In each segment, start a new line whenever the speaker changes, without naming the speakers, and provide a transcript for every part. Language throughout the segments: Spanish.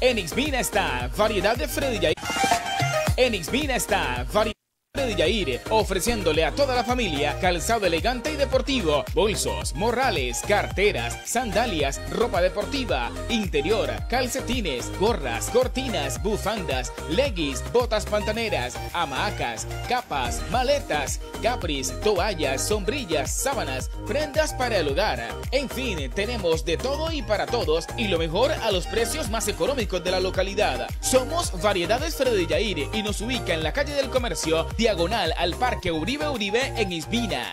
En Ixmina está variedad de Freddy Yair. En Ixmina está variedad de Yair, ofreciéndole a toda la familia calzado elegante y deportivo, bolsos, morrales, carteras, sandalias, ropa deportiva, interior, calcetines, gorras, cortinas, bufandas, leggings, botas pantaneras, hamacas, capas, maletas, capris, toallas, sombrillas, sábanas, prendas para el hogar. En fin, tenemos de todo y para todos, y lo mejor a los precios más económicos de la localidad. Somos Variedades Freddy Yair y nos ubica en la calle del Comercio, diagonal al Parque Uribe en Ixmina.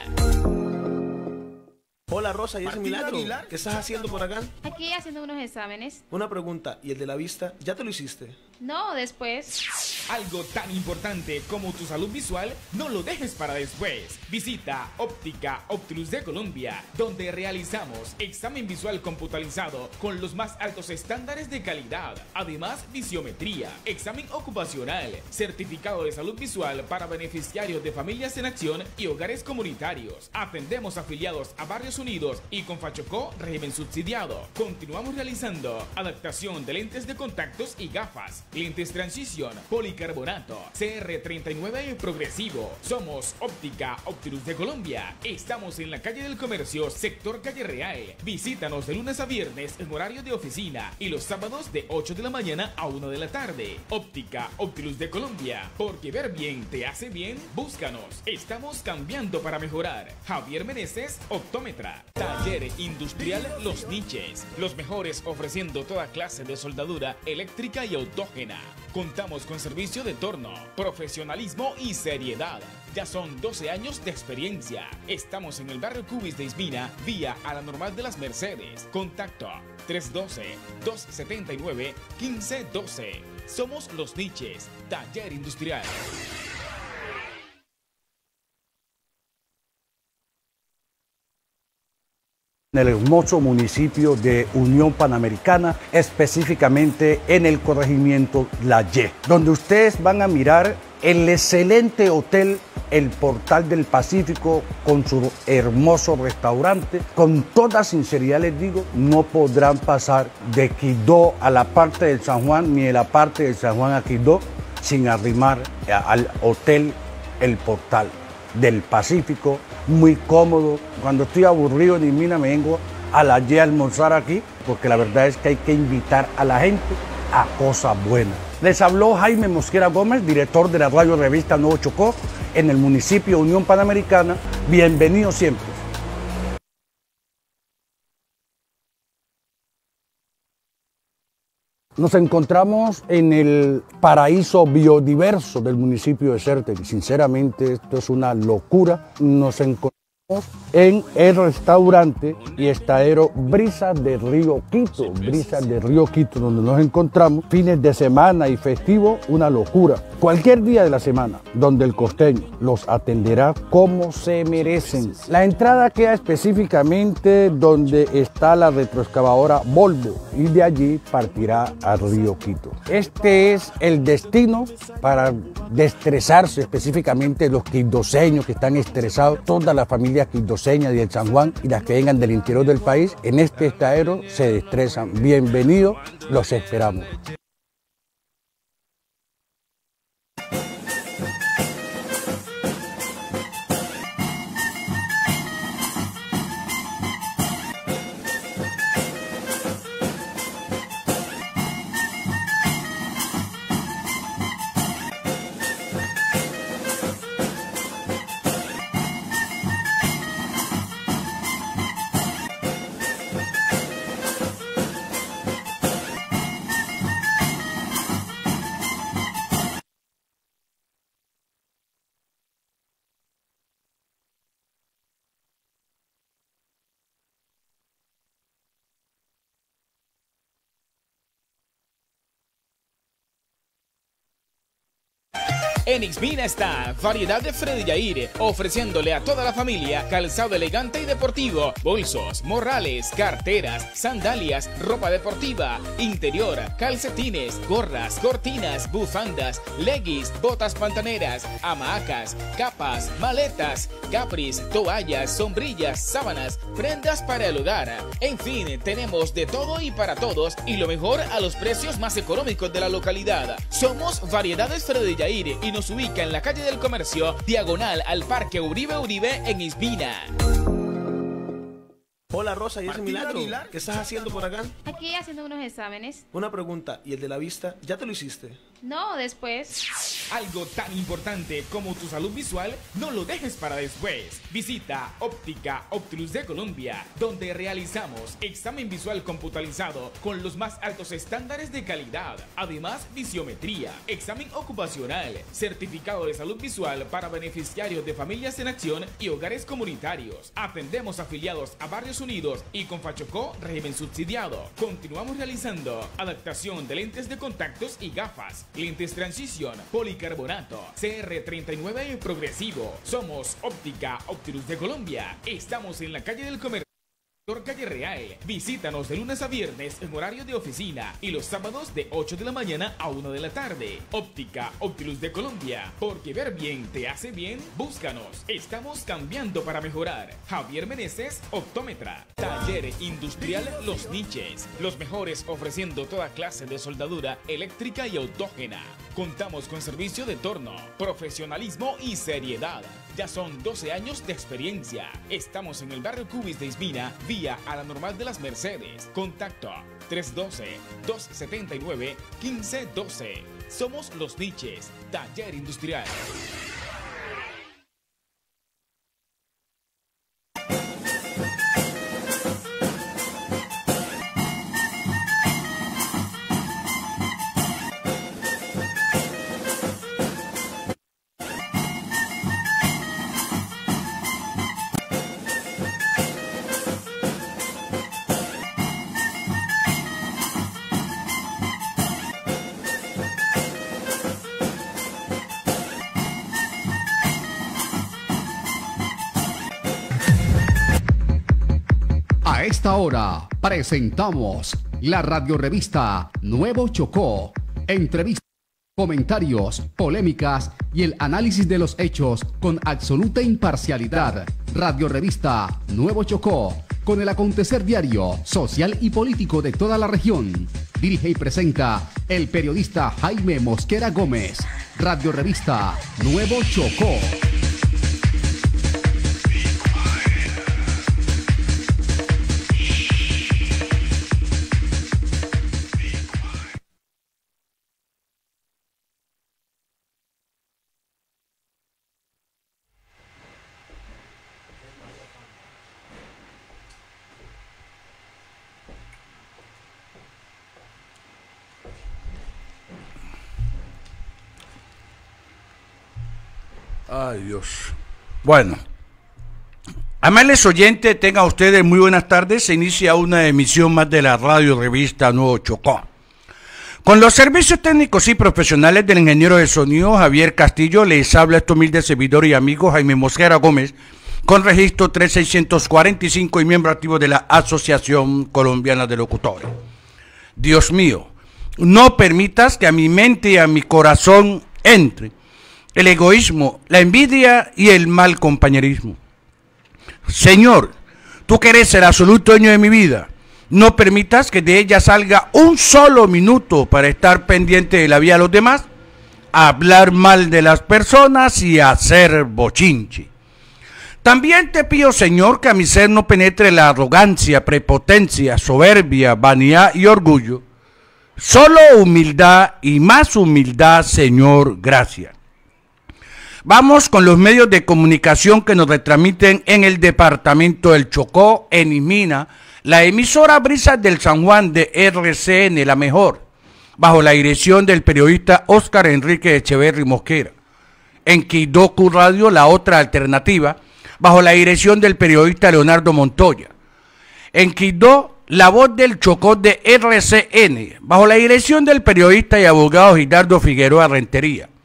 Hola Rosa, ¿y ese Milagro? ¿Qué estás haciendo por acá?
Aquí haciendo unos exámenes.
Una pregunta, ¿y el de la vista ya te lo hiciste?
No, después.
Algo tan importante como tu salud visual, no lo dejes para después. Visita Óptica Optilus de Colombia, donde realizamos examen visual computarizado con los más altos estándares de calidad. Además, visiometría, examen ocupacional, certificado de salud visual para beneficiarios de Familias en Acción y hogares comunitarios. Atendemos afiliados a Barrios Unidos y con Fachocó, régimen subsidiado. Continuamos realizando adaptación de lentes de contactos y gafas, lentes transición, policarbonato, CR39 progresivo. Somos Óptica Optilus de Colombia. Estamos en la calle del Comercio, sector Calle Real. Visítanos de lunes a viernes en horario de oficina y los sábados de 8 de la mañana a 1 de la tarde. Óptica Optilus de Colombia, porque ver bien te hace bien. Búscanos. Estamos cambiando para mejorar. Javier Meneses, optómetra. Taller Industrial Los Niches, los mejores ofreciendo toda clase de soldadura eléctrica y autógena. Contamos con servicio de torno, profesionalismo y seriedad. Ya son 12 años de experiencia. Estamos en el barrio Cubis de Ixmina, vía a la Normal de las Mercedes. Contacto 312-279-1512. Somos Los Niches, Taller Industrial.
En el hermoso municipio de Unión Panamericana, específicamente en el corregimiento La Y, donde ustedes van a mirar el excelente hotel El Portal del Pacífico con su hermoso restaurante. Con toda sinceridad les digo, no podrán pasar de Quibdó a la parte del San Juan ni de la parte del San Juan a Quibdó sin arrimar al hotel El Portal del Pacífico. Muy cómodo. Cuando estoy aburrido en Ixmina me vengo a La Y a almorzar aquí, porque la verdad es que hay que invitar a la gente a cosas buenas. Les habló Jaime Mosquera Gómez, director de la radio revista Nuevo Chocó, en el municipio de Unión Panamericana. Bienvenido siempre. Nos encontramos en el paraíso biodiverso del municipio de Sérteri. Sinceramente, esto es una locura. Nos encontramos en el restaurante y estadero Brisas de Río Quito. Brisas de Río Quito, donde nos encontramos fines de semana y festivo, una locura. Cualquier día de la semana, donde el costeño los atenderá como se merecen. La entrada queda específicamente donde está la retroexcavadora Volvo y de allí partirá a Río Quito. Este es el destino para desestresarse, específicamente los quibdoseños que están estresados, toda la familia quibdoseña del San Juan y las que vengan del interior del país. En este estadero se destresan. Bienvenidos, los esperamos.
En Isbina está variedad de Freddy Yair, ofreciéndole a toda la familia calzado elegante y deportivo, bolsos, morrales, carteras, sandalias, ropa deportiva, interior, calcetines, gorras, cortinas, bufandas, leggings, botas pantaneras, hamacas, capas, maletas, capris, toallas, sombrillas, sábanas, prendas para el hogar. En fin, tenemos de todo y para todos, y lo mejor a los precios más económicos de la localidad. Somos Variedades Freddy Yair y nos ubica en la calle del Comercio, diagonal al Parque Uribe en Isbina.
Hola Rosa, ¿y ese milagro? ¿Qué estás haciendo por acá?
Aquí haciendo unos exámenes.
Una pregunta, ¿y el de la vista? ¿Ya te lo hiciste?
No, después.
Algo tan importante como tu salud visual, no lo dejes para después. Visita Óptica Optilus de Colombia, donde realizamos examen visual computarizado con los más altos estándares de calidad. Además, visiometría, examen ocupacional, certificado de salud visual para beneficiarios de Familias en Acción y hogares comunitarios. Atendemos afiliados a Barrios Unidos y con Fachocó, régimen subsidiado. Continuamos realizando adaptación de lentes de contactos y gafas, lentes transición, policarbonato, CR39 y progresivo. Somos Óptica Optilus de Colombia. Estamos en la calle del Comercio, Calle Real. Visítanos de lunes a viernes en horario de oficina y los sábados de 8 de la mañana a 1 de la tarde. Óptica Optilus de Colombia, porque ver bien te hace bien. Búscanos, estamos cambiando para mejorar. Javier Meneses, optómetra. Taller Industrial Los Niches, los mejores ofreciendo toda clase de soldadura eléctrica y autógena. Contamos con servicio de torno, profesionalismo y seriedad. Ya son 12 años de experiencia. Estamos en el barrio Cubis de Isbina, vía a la Normal de las Mercedes. Contacto 312-279-1512. Somos Los Niches, Taller Industrial.
A esta hora presentamos la radiorevista Nuevo Chocó. Entrevistas, comentarios, polémicas y el análisis de los hechos con absoluta imparcialidad. Radiorevista Nuevo Chocó, con el acontecer diario, social y político de toda la región. Dirige y presenta el periodista Jaime Mosquera Gómez. Radiorevista Nuevo Chocó.
Ay, Dios. Bueno, amables oyentes, tengan ustedes muy buenas tardes. Se inicia una emisión más de la radio revista Nuevo Chocó. Con los servicios técnicos y profesionales del ingeniero de sonido Javier Castillo, les habla este humilde servidor y amigo Jaime Mosquera Gómez, con registro 3645 y miembro activo de la Asociación Colombiana de Locutores. Dios mío, no permitas que a mi mente y a mi corazón entre el egoísmo, la envidia y el mal compañerismo. Señor, tú que eres el absoluto dueño de mi vida, no permitas que de ella salga un solo minuto para estar pendiente de la vida de los demás, hablar mal de las personas y hacer bochinche. También te pido, Señor, que a mi ser no penetre la arrogancia, prepotencia, soberbia, vanidad y orgullo. Solo humildad y más humildad, Señor, gracias. Vamos con los medios de comunicación que nos retransmiten en el departamento del Chocó, en Isbina, la emisora Brisas del San Juan de RCN, la mejor, bajo la dirección del periodista Óscar Enrique Echeverri Mosquera. En Quidocu Radio, la otra alternativa, bajo la dirección del periodista Leonardo Montoya. En Quibdó, la voz del Chocó de RCN, bajo la dirección del periodista y abogado Gildardo Figueroa Rentería.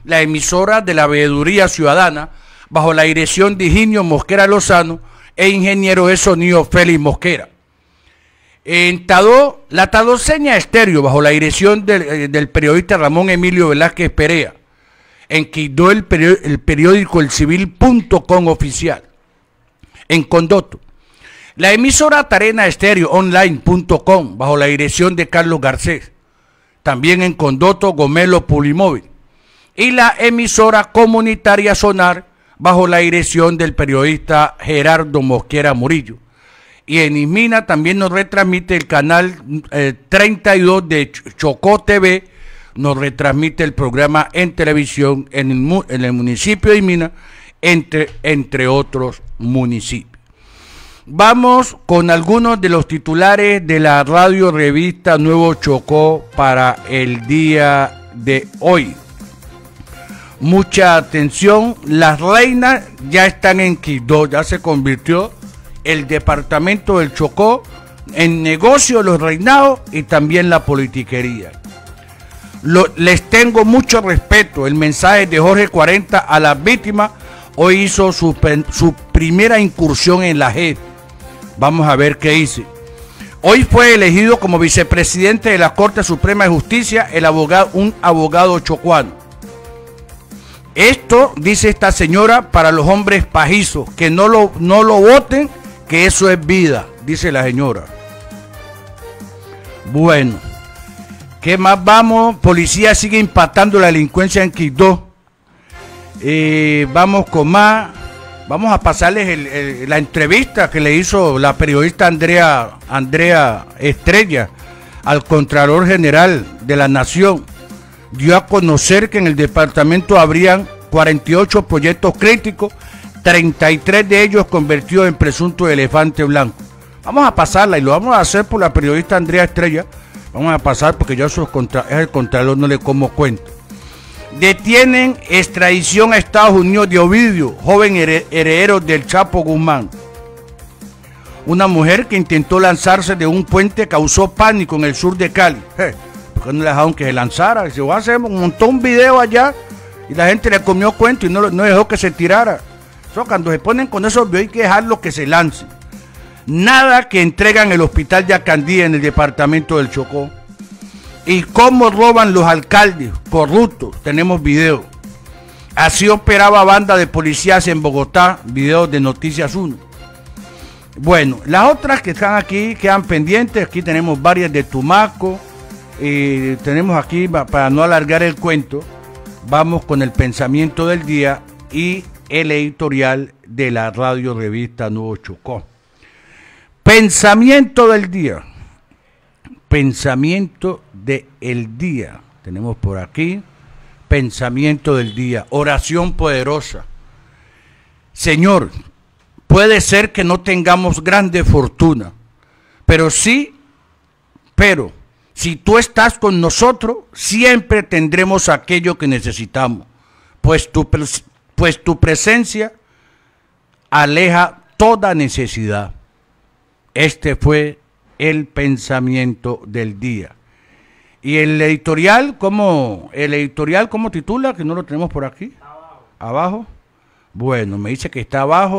la emisora de la Veeduría Ciudadana, bajo la dirección de Higinio Mosquera Lozano e ingeniero de sonido Félix Mosquera. En Tadó, la Tadoseña Estéreo, bajo la dirección del periodista Ramón Emilio Velázquez Perea. En Quibdó, el periódico elcivil.com oficial. En Condoto, la emisora Tarena Estéreo Online.com, bajo la dirección de Carlos Garcés. También en Condoto, Gomelo Pulimóvil. Y la emisora comunitaria Sonar, bajo la dirección del periodista Gerardo Mosquera Murillo. Y en Ismina también nos retransmite el canal 32 de Chocó TV, nos retransmite el programa en televisión en el municipio de Ismina, entre otros municipios. Vamos con algunos de los titulares de la radio revista Nuevo Chocó para el día de hoy. Mucha atención, las reinas ya están en Quibdó, ya se convirtió el departamento del Chocó en negocio de los reinados y también la politiquería. Les tengo mucho respeto. El mensaje de Jorge 40 a las víctimas. Hoy hizo su primera incursión en la JEP. Vamos a ver qué dice. Hoy fue elegido como vicepresidente de la Corte Suprema de Justicia un abogado chocuano. Esto, dice esta señora, para los hombres pajizos, que no lo voten, que eso es vida, dice la señora. Bueno, ¿qué más vamos? Policía sigue impactando la delincuencia en Quibdó. Vamos con más. Vamos a pasarles la entrevista que le hizo la periodista Andrea Estrella al Contralor General de la Nación. Dio a conocer que en el departamento habrían 48 proyectos críticos, 33 de ellos convertidos en presunto elefante blanco. Vamos a pasarla y lo vamos a hacer por la periodista Andrea Estrella. Vamos a pasar porque yo es el Contralor, no le como cuento. Detienen extradición a Estados Unidos de Ovidio, joven heredero del Chapo Guzmán. Una mujer que intentó lanzarse de un puente causó pánico en el sur de Cali. ¿Por qué no le dejaron que se lanzara? Se va a hacer un video allá y la gente le comió cuento y no dejó que se tirara. Cuando se ponen con esos videos hay que dejarlo que se lance. Nada que entregan el hospital Yacandí en el departamento del Chocó. Y cómo roban los alcaldes corruptos, tenemos video. Así operaba banda de policías en Bogotá, videos de Noticias 1. Bueno, las otras que están aquí quedan pendientes. Aquí tenemos varias de Tumaco. Tenemos aquí, para no alargar el cuento, vamos con el pensamiento del día y el editorial de la radio revista Nuevo Chocó. Pensamiento del día. Pensamiento del día. Tenemos por aquí pensamiento del día. Oración poderosa. Señor, puede ser que no tengamos grande fortuna, pero si tú estás con nosotros, siempre tendremos aquello que necesitamos, pues tu presencia aleja toda necesidad. Este fue el pensamiento del día. Y el editorial, ¿cómo titula? Que no lo tenemos por aquí. Abajo. Bueno, me dice que está abajo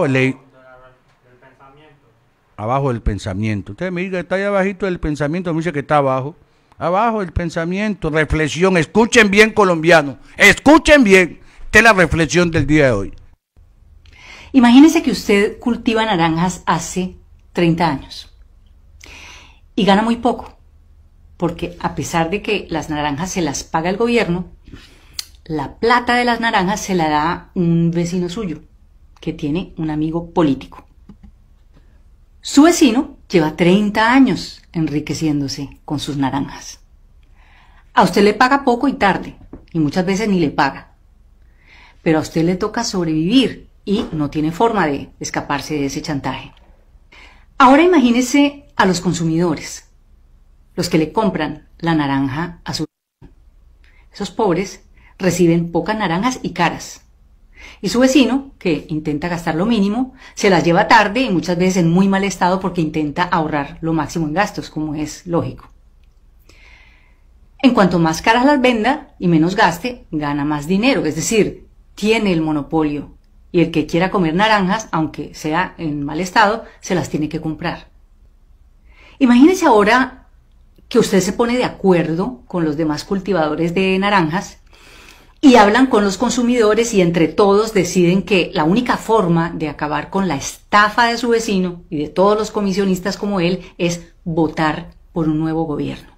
abajo del pensamiento. Usted me dice que está ahí abajito del pensamiento, me dice que está abajo. Abajo el pensamiento, reflexión. Escuchen bien, colombianos. Escuchen bien. Esta es la reflexión del día de hoy.
Imagínese que usted cultiva naranjas hace 30 años y gana muy poco, porque a pesar de que las naranjas se las paga el gobierno, la plata de las naranjas se la da un vecino suyo, que tiene un amigo político. Su vecino lleva 30 años enriqueciéndose con sus naranjas. A usted le paga poco y tarde, y muchas veces ni le paga. Pero a usted le toca sobrevivir y no tiene forma de escaparse de ese chantaje. Ahora imagínese a los consumidores, los que le compran la naranja a su vecino. Esos pobres reciben pocas naranjas y caras. Y su vecino, que intenta gastar lo mínimo, se las lleva tarde y muchas veces en muy mal estado porque intenta ahorrar lo máximo en gastos, como es lógico. En cuanto más caras las venda y menos gaste, gana más dinero, es decir, tiene el monopolio. Y el que quiera comer naranjas, aunque sea en mal estado, se las tiene que comprar. Imagínese ahora que usted se pone de acuerdo con los demás cultivadores de naranjas y hablan con los consumidores y entre todos deciden que la única forma de acabar con la estafa de su vecino y de todos los comisionistas como él es votar por un nuevo gobierno.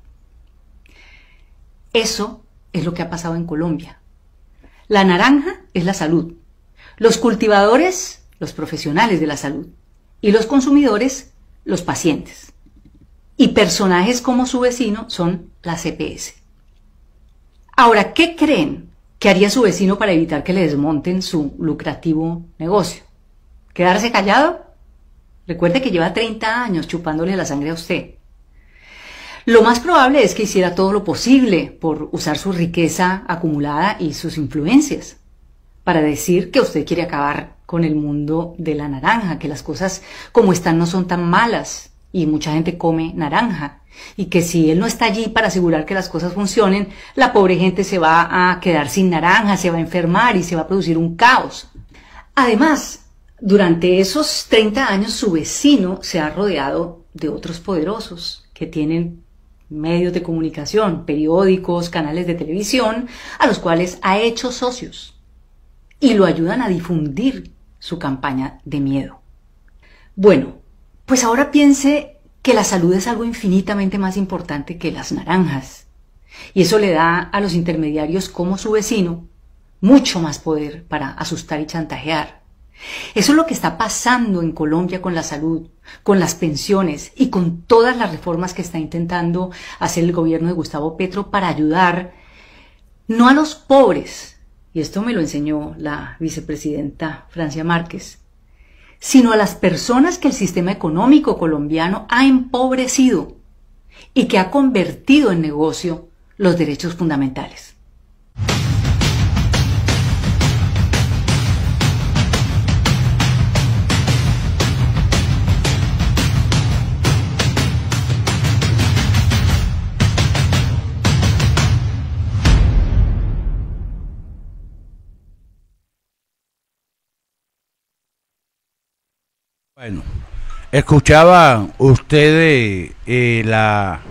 Eso es lo que ha pasado en Colombia. La naranja es la salud. Los cultivadores, los profesionales de la salud. Y los consumidores, los pacientes. Y personajes como su vecino son las EPS. Ahora, ¿qué creen que haría su vecino para evitar que le desmonten su lucrativo negocio? ¿Quedarse callado? Recuerde que lleva 30 años chupándole la sangre a usted. Lo más probable es que hiciera todo lo posible por usar su riqueza acumulada y sus influencias para decir que usted quiere acabar con el mundo de la naranja, que las cosas como están no son tan malas y mucha gente come naranja y que si él no está allí para asegurar que las cosas funcionen, la pobre gente se va a quedar sin naranja, se va a enfermar y se va a producir un caos. Además, durante esos 30 años su vecino se ha rodeado de otros poderosos que tienen medios de comunicación, periódicos, canales de televisión, a los cuales ha hecho socios y lo ayudan a difundir su campaña de miedo. Bueno, pues ahora piense que la salud es algo infinitamente más importante que las naranjas. Y eso le da a los intermediarios como su vecino mucho más poder para asustar y chantajear. Eso es lo que está pasando en Colombia con la salud, con las pensiones y con todas las reformas que está intentando hacer el gobierno de Gustavo Petro para ayudar no a los pobres, y esto me lo enseñó la vicepresidenta Francia Márquez, sino a las personas que el sistema económico colombiano ha empobrecido y que ha convertido en negocio los derechos fundamentales.
Bueno, escuchaban ustedes la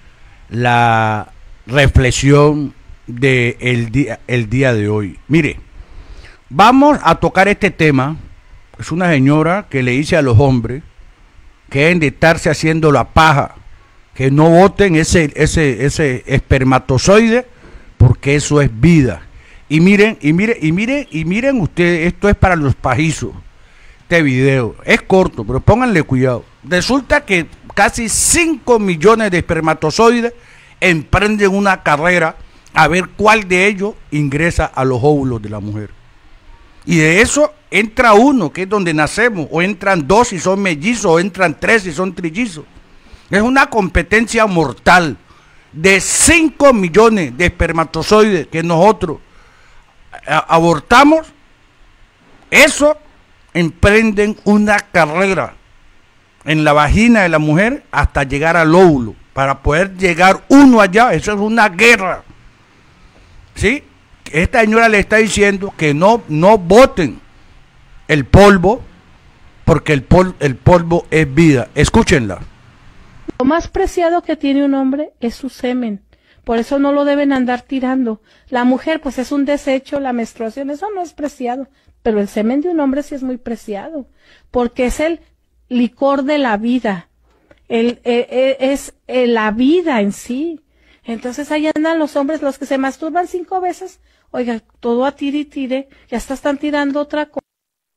reflexión del día de hoy. Mire, vamos a tocar este tema. Es una señora que le dice a los hombres que deben de estarse haciendo la paja, que no voten ese espermatozoide, porque eso es vida. Y miren ustedes, esto es para los pajizos. Este video es corto, pero pónganle cuidado. Resulta que casi 5 millones de espermatozoides emprenden una carrera a ver cuál de ellos ingresa a los óvulos de la mujer. Y de eso entra uno, que es donde nacemos, o entran 2 si son mellizos, o entran 3 si son trillizos. Es una competencia mortal de 5 millones de espermatozoides que nosotros abortamos. Eso emprenden una carrera en la vagina de la mujer hasta llegar al óvulo, para poder llegar uno allá. Eso es una guerra, ¿sí? Esta señora le está diciendo que no voten el polvo, porque el polvo es vida. Escúchenla.
Lo más preciado que tiene un hombre es su semen. Por eso no lo deben andar tirando. La mujer, pues es un desecho, la menstruación, eso no es preciado. Pero el semen de un hombre sí es muy preciado, porque es el licor de la vida, es la vida en sí. Entonces ahí andan los hombres, los que se masturban 5 veces, oiga, todo a tire y tire, ya están tirando otra cosa.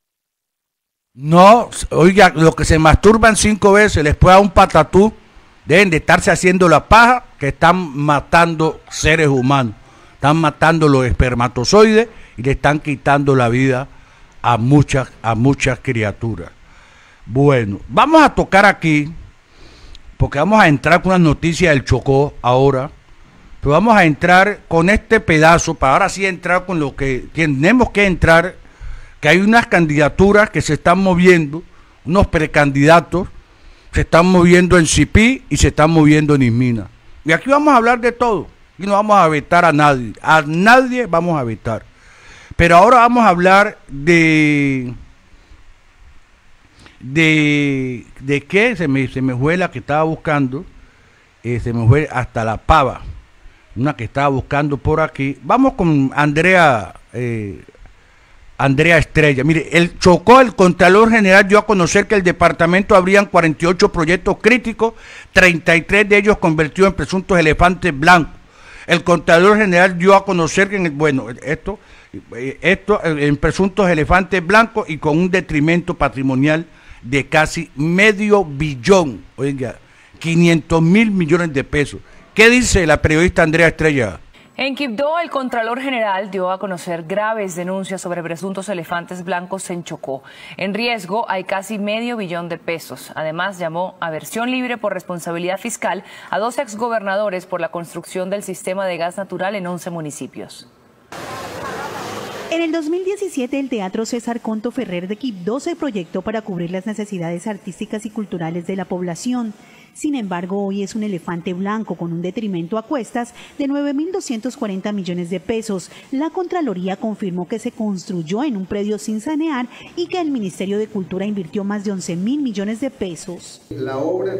No, oiga, los que se masturban 5 veces, les puede dar un patatú, deben de estarse haciendo la paja, que están matando seres humanos, están matando los espermatozoides y le están quitando la vida a muchas criaturas. Bueno, vamos a tocar aquí, porque vamos a entrar con unas noticias del Chocó ahora, pero vamos a entrar con este pedazo, para ahora sí entrar con lo que tenemos que entrar, que hay unas candidaturas que se están moviendo, unos precandidatos, se están moviendo en Cipí y se están moviendo en Ismina. Y aquí vamos a hablar de todo. y no vamos a vetar a nadie vamos a vetar. Pero ahora vamos a hablar de qué, se me fue la que estaba buscando, se me fue hasta la pava, una que estaba buscando por aquí. Vamos con Andrea Estrella. Mire, el Contralor General dio a conocer que el departamento habrían 48 proyectos críticos, 33 de ellos convertidos en presuntos elefantes blancos. El Contralor General dio a conocer que en presuntos elefantes blancos y con un detrimento patrimonial de casi medio billón, oiga, 500.000 millones de pesos. ¿Qué dice la periodista Andrea Estrella?
En Quibdó, el Contralor General dio a conocer graves denuncias sobre presuntos elefantes blancos en Chocó. En riesgo hay casi medio billón de pesos. Además, llamó a versión libre por responsabilidad fiscal a 2 exgobernadores por la construcción del sistema de gas natural en 11 municipios.
En el 2017, el Teatro César Conto Ferrer de Quibdó se proyectó para cubrir las necesidades artísticas y culturales de la población. Sin embargo, hoy es un elefante blanco con un detrimento a cuestas de 9.240 millones de pesos. La Contraloría confirmó que se construyó en un predio sin sanear y que el Ministerio de Cultura invirtió más de 11.000 millones de pesos.
La obra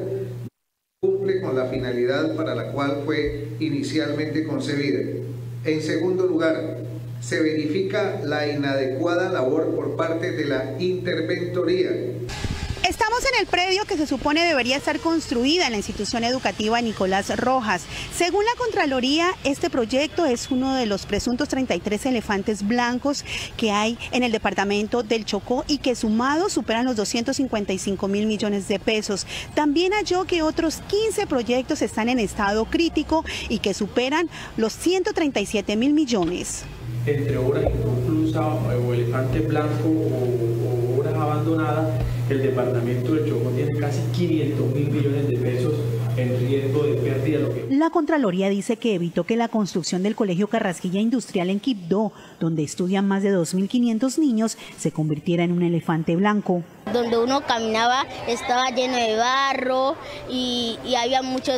cumple con la finalidad para la cual fue inicialmente concebida. En segundo lugar, se verifica la inadecuada labor por parte de la interventoría.
Estamos en el predio que se supone debería estar construida en la institución educativa Nicolás Rojas. Según la Contraloría, este proyecto es uno de los presuntos 33 elefantes blancos que hay en el departamento del Chocó y que sumados superan los 255.000 millones de pesos. También halló que otros 15 proyectos están en estado crítico y que superan los 137.000 millones.
Entre obras inconclusas o elefantes blancos o obras abandonadas, el departamento del Chocó tiene casi 500.000 millones de pesos en riesgo de pérdida.
La Contraloría dice que evitó que la construcción del Colegio Carrasquilla Industrial en Quibdó, donde estudian más de 2.500 niños, se convirtiera en un elefante blanco.
Donde uno caminaba estaba lleno de barro y había mucho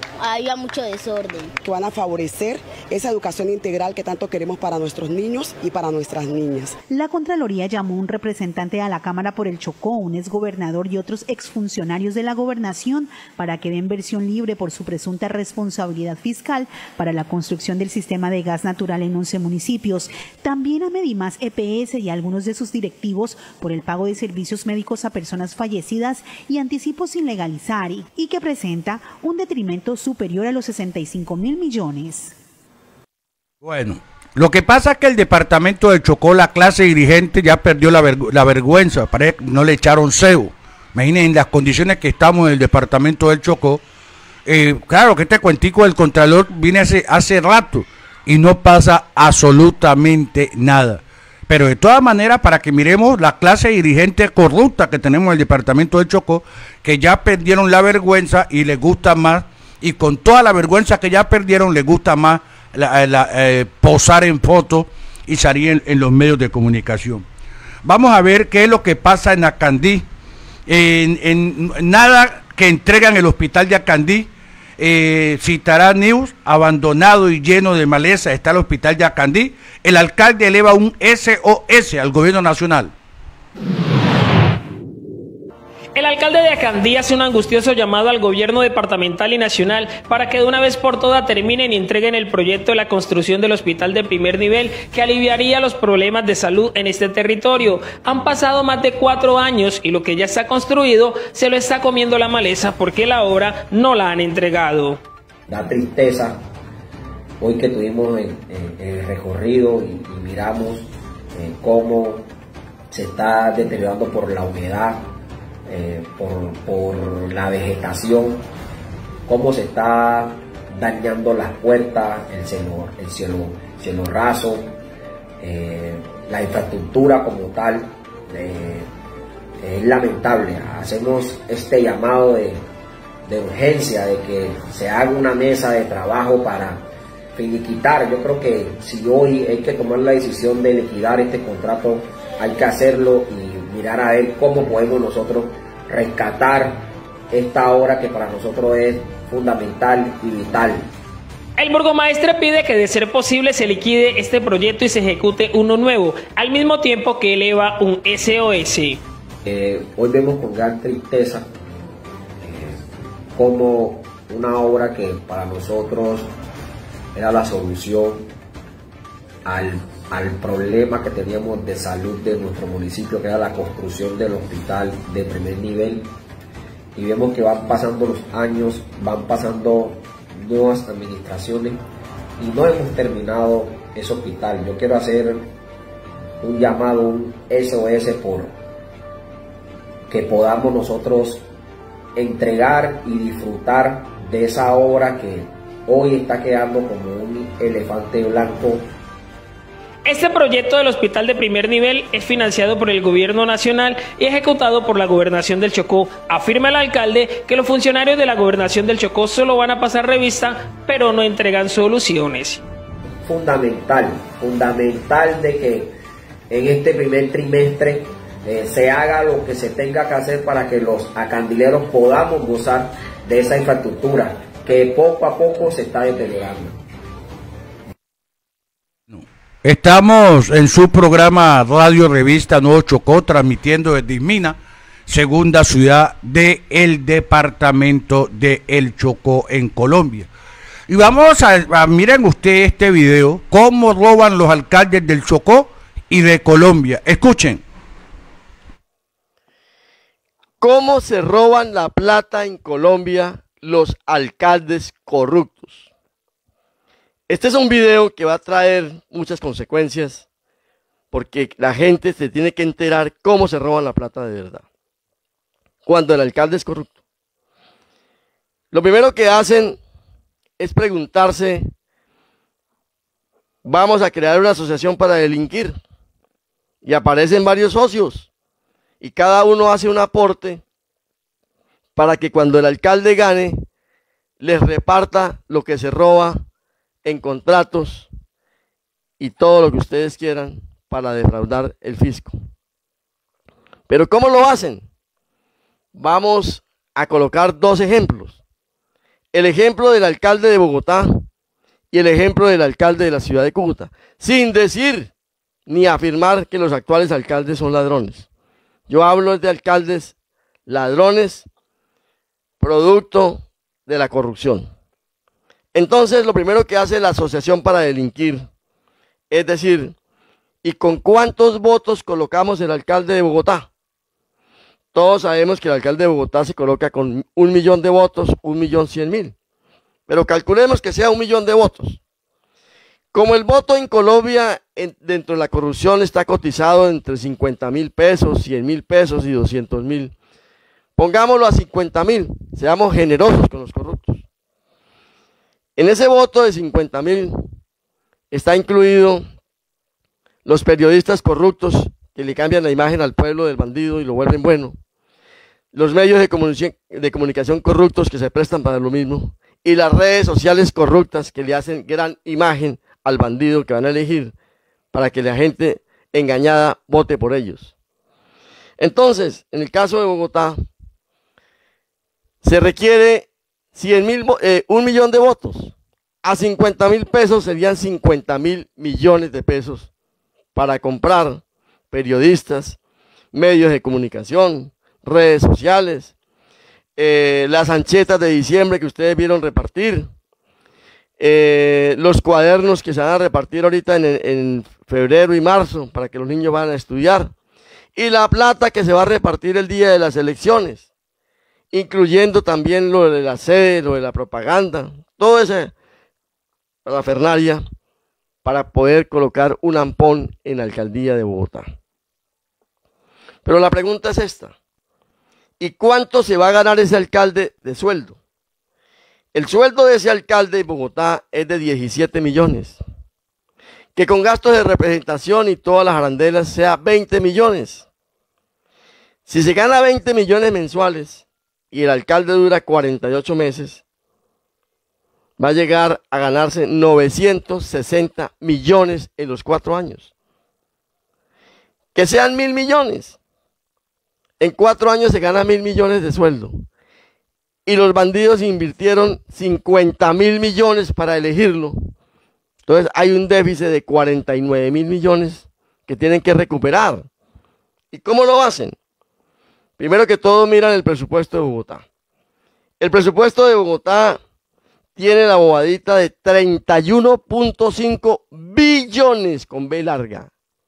desorden.
Van a favorecer esa educación integral que tanto queremos para nuestros niños y para nuestras niñas.
La Contraloría llamó a un representante a la Cámara por el Chocó, un exgobernador y otros exfuncionarios de la gobernación para que den versión libre por su presunta responsabilidad fiscal para la construcción del sistema de gas natural en 11 municipios. También a Medimás EPS y a algunos de sus directivos por el pago de servicios médicos a personas fallecidas y anticipos sin legalizar y que presenta un detrimento superior a los 65.000 millones.
Bueno, lo que pasa es que el departamento del Chocó, la clase dirigente ya perdió la vergüenza, parece que no le echaron cebo. Imaginen las condiciones que estamos en el departamento del Chocó. Claro que este cuentico del Contralor viene hace rato y no pasa absolutamente nada. Pero de todas maneras, para que miremos la clase dirigente corrupta que tenemos en el departamento del Chocó, que ya perdieron la vergüenza y les gusta más, y con toda la vergüenza que ya perdieron, les gusta más posar en fotos y salir en los medios de comunicación. Vamos a ver qué es lo que pasa en Acandí. Nada que entregan el hospital de Acandí. Citará News, abandonado y lleno de maleza está el hospital de Acandí. El alcalde eleva un SOS al gobierno nacional.
El alcalde de Acandí hace un angustioso llamado al gobierno departamental y nacional para que de una vez por todas terminen y entreguen el proyecto de la construcción del hospital de primer nivel que aliviaría los problemas de salud en este territorio. Han pasado más de 4 años y lo que ya está construido se lo está comiendo la maleza porque la obra no la han entregado.
Da tristeza hoy que tuvimos el recorrido y miramos cómo se está deteriorando por la humedad, por la vegetación, cómo se está dañando las puertas, el cielo raso, la infraestructura como tal. Es lamentable. Hacemos este llamado de urgencia, de que se haga una mesa de trabajo para finiquitar. Yo creo que si hoy hay que tomar la decisión de liquidar este contrato, hay que hacerlo y mirar a ver cómo podemos nosotros rescatar esta obra que para nosotros es fundamental y vital.
El burgomaestre pide que de ser posible se liquide este proyecto y se ejecute uno nuevo, al mismo tiempo que eleva un SOS.
Hoy vemos con gran tristeza como una obra que para nosotros era la solución al problema que teníamos de salud de nuestro municipio, que era la construcción del hospital de primer nivel, y vemos que van pasando los años, van pasando nuevas administraciones y no hemos terminado ese hospital. Yo quiero hacer un llamado, un SOS por que podamos nosotros entregar y disfrutar de esa obra que hoy está quedando como un elefante blanco.
Este proyecto del hospital de primer nivel es financiado por el gobierno nacional y ejecutado por la gobernación del Chocó. Afirma el alcalde que los funcionarios de la gobernación del Chocó solo van a pasar revista, pero no entregan soluciones.
Fundamental de que en este primer trimestre se haga lo que se tenga que hacer para que los acandileros podamos gozar de esa infraestructura que poco a poco se está deteriorando.
Estamos en su programa Radio Revista Nuevo Chocó, transmitiendo desde Ismina, segunda ciudad del departamento de El Chocó en Colombia. Y vamos a miren ustedes este video, cómo roban los alcaldes del Chocó y de Colombia. Escuchen.
¿Cómo se roban la plata en Colombia los alcaldes corruptos? Este es un video que va a traer muchas consecuencias porque la gente se tiene que enterar cómo se roban la plata de verdad cuando el alcalde es corrupto. Lo primero que hacen es preguntarse, vamos a crear una asociación para delinquir, y aparecen varios socios y cada uno hace un aporte para que cuando el alcalde gane les reparta lo que se roba en contratos y todo lo que ustedes quieran para defraudar el fisco. Pero ¿cómo lo hacen? Vamos a colocar dos ejemplos. El ejemplo del alcalde de Bogotá y el ejemplo del alcalde de la ciudad de Cúcuta, sin decir ni afirmar que los actuales alcaldes son ladrones. Yo hablo de alcaldes ladrones, producto de la corrupción. Entonces, lo primero que hace la asociación para delinquir es decir, ¿y con cuántos votos colocamos el alcalde de Bogotá? Todos sabemos que el alcalde de Bogotá se coloca con 1 millón de votos, 1.100.000. Pero calculemos que sea 1 millón de votos. Como el voto en Colombia dentro de la corrupción está cotizado entre 50.000 pesos, 100.000 pesos y 200.000, pongámoslo a 50.000, seamos generosos con los corruptos. En ese voto de 50.000 está incluido los periodistas corruptos que le cambian la imagen al pueblo del bandido y lo vuelven bueno, los medios de comunicación corruptos que se prestan para lo mismo, y las redes sociales corruptas que le hacen gran imagen al bandido que van a elegir para que la gente engañada vote por ellos. Entonces, en el caso de Bogotá, se requiere 1 millón de votos. A 50.000 pesos serían 50.000 millones de pesos para comprar periodistas, medios de comunicación, redes sociales, las anchetas de diciembre que ustedes vieron repartir, los cuadernos que se van a repartir ahorita en febrero y marzo para que los niños vayan a estudiar, y la plata que se va a repartir el día de las elecciones, incluyendo también lo de la sede, lo de la propaganda, todo ese parafernalia para poder colocar un ampón en la alcaldía de Bogotá. Pero la pregunta es esta: ¿y cuánto se va a ganar ese alcalde de sueldo? El sueldo de ese alcalde de Bogotá es de 17 millones. Que con gastos de representación y todas las arandelas sea 20 millones. Si se gana 20 millones mensuales y el alcalde dura 48 meses, va a llegar a ganarse 960 millones en los 4 años. Que sean 1.000 millones. En 4 años se gana 1.000 millones de sueldo. y los bandidos invirtieron 50.000 millones para elegirlo. Entonces hay un déficit de 49.000 millones que tienen que recuperar. ¿Y cómo lo hacen? Primero que todo miran el presupuesto de Bogotá. El presupuesto de Bogotá tiene la bobadita de 31.5 billones con B larga.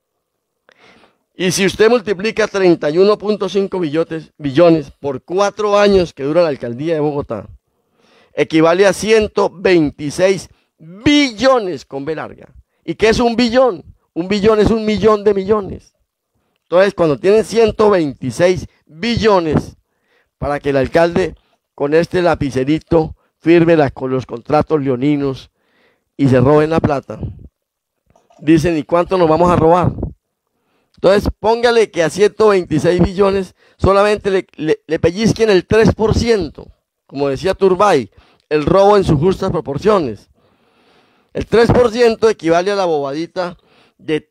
Y si usted multiplica 31.5 billones por 4 años que dura la alcaldía de Bogotá, equivale a 126 billones con B larga. ¿Y qué es un billón? Un billón es 1.000.000 de millones. Entonces, cuando tienen 126 billones para que el alcalde con este lapicerito firme con los contratos leoninos y se roben la plata, dicen, ¿y cuánto nos vamos a robar? Entonces, póngale que a 126 billones solamente le pellizquen el 3%, como decía Turbay, el robo en sus justas proporciones. El 3% equivale a la bobadita de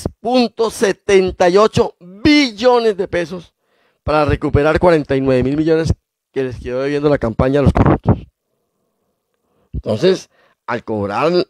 3.78 billones de pesos para recuperar 49.000 millones que les quedó debiendo la campaña a los corruptos. Entonces, al cobrar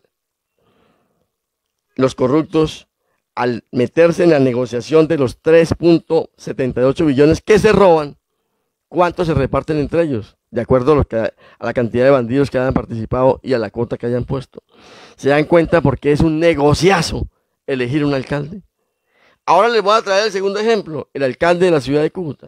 los corruptos, al meterse en la negociación de los 3.78 billones que se roban, ¿cuánto se reparten entre ellos? De acuerdo a la cantidad de bandidos que hayan participado y a la cuota que hayan puesto. Se dan cuenta porque es un negociazo elegir un alcalde. Ahora les voy a traer el segundo ejemplo, el alcalde de la ciudad de Cúcuta.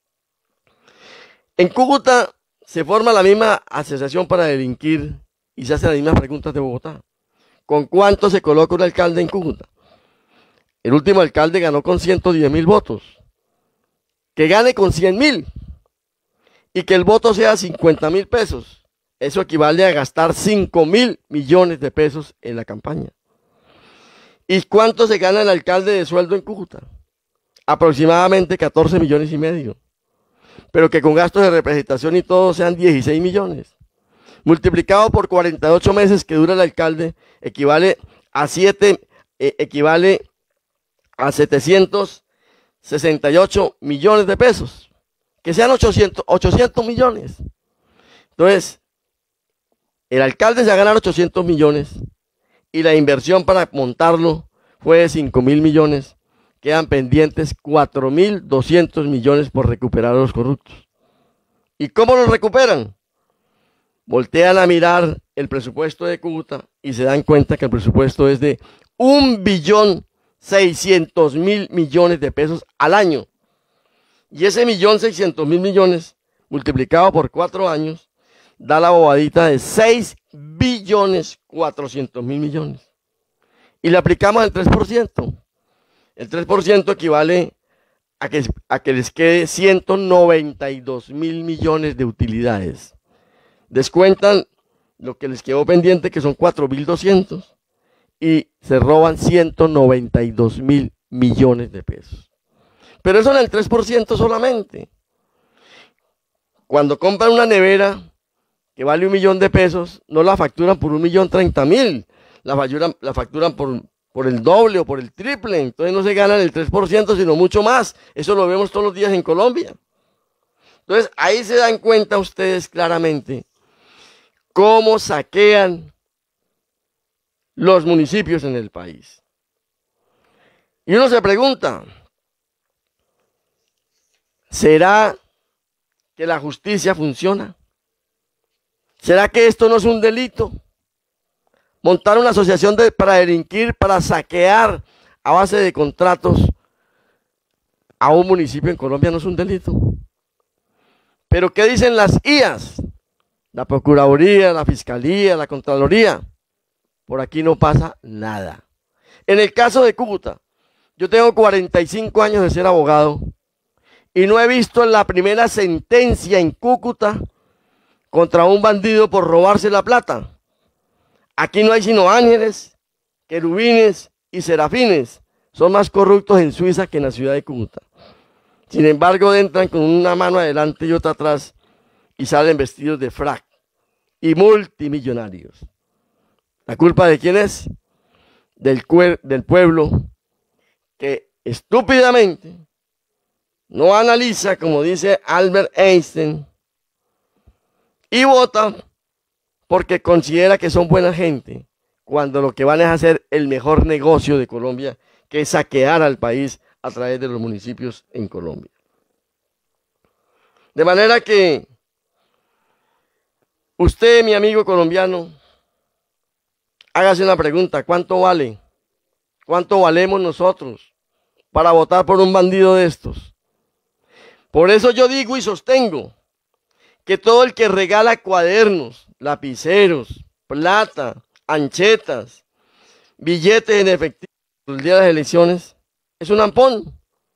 En Cúcuta se forma la misma asociación para delinquir y se hacen las mismas preguntas de Bogotá. ¿Con cuánto se coloca un alcalde en Cúcuta? El último alcalde ganó con 110.000 votos. Que gane con 100.000 y que el voto sea 50.000 pesos. Eso equivale a gastar 5.000 millones de pesos en la campaña. ¿Y cuánto se gana el alcalde de sueldo en Cúcuta? Aproximadamente 14,5 millones. Pero que con gastos de representación y todo sean 16 millones. Multiplicado por 48 meses que dura el alcalde, equivale a 768 millones de pesos. Que sean 800 millones. Entonces, el alcalde se va a ganar 800 millones y la inversión para montarlo fue de 5.000 millones. Quedan pendientes 4.200 millones por recuperar a los corruptos. ¿Y cómo los recuperan? Voltean a mirar el presupuesto de Cúcuta y se dan cuenta que el presupuesto es de 1.600.000 millones de pesos al año. Y ese 1.600.000 millones multiplicado por 4 años da la bobadita de 6.400.000 millones. Y le aplicamos el 3%. El 3% equivale a que les quede 192.000 millones de utilidades. Descuentan lo que les quedó pendiente, que son 4.200, y se roban 192.000 millones de pesos. Pero eso en el 3% solamente. Cuando compran una nevera que vale 1 millón de pesos, no la facturan por 1.030.000, la facturan por el doble o por el triple. Entonces no se ganan el 3%, sino mucho más. Eso lo vemos todos los días en Colombia. Entonces ahí se dan cuenta ustedes claramente cómo saquean los municipios en el país. Y uno se pregunta, ¿será que la justicia funciona? ¿Será que esto no es un delito? Montar una asociación para delinquir, para saquear a base de contratos a un municipio en Colombia no es un delito. Pero ¿qué dicen las IAS? La Procuraduría, la Fiscalía, la Contraloría. Por aquí no pasa nada. En el caso de Cúcuta, yo tengo 45 años de ser abogado y no he visto la primera sentencia en Cúcuta contra un bandido por robarse la plata. Aquí no hay sino ángeles, querubines y serafines. Son más corruptos en Suiza que en la ciudad de Cúcuta. Sin embargo, entran con una mano adelante y otra atrás y salen vestidos de frac y multimillonarios. ¿La culpa de quién es? Del pueblo que estúpidamente no analiza, como dice Albert Einstein, y vota porque considera que son buena gente, cuando lo que van es hacer el mejor negocio de Colombia, que es saquear al país a través de los municipios en Colombia. De manera que usted, mi amigo colombiano, hágase una pregunta: ¿cuánto vale? ¿Cuánto valemos nosotros para votar por un bandido de estos? Por eso yo digo y sostengo que todo el que regala cuadernos, lapiceros, plata, anchetas, billetes en efectivo el día de las elecciones es un ampón.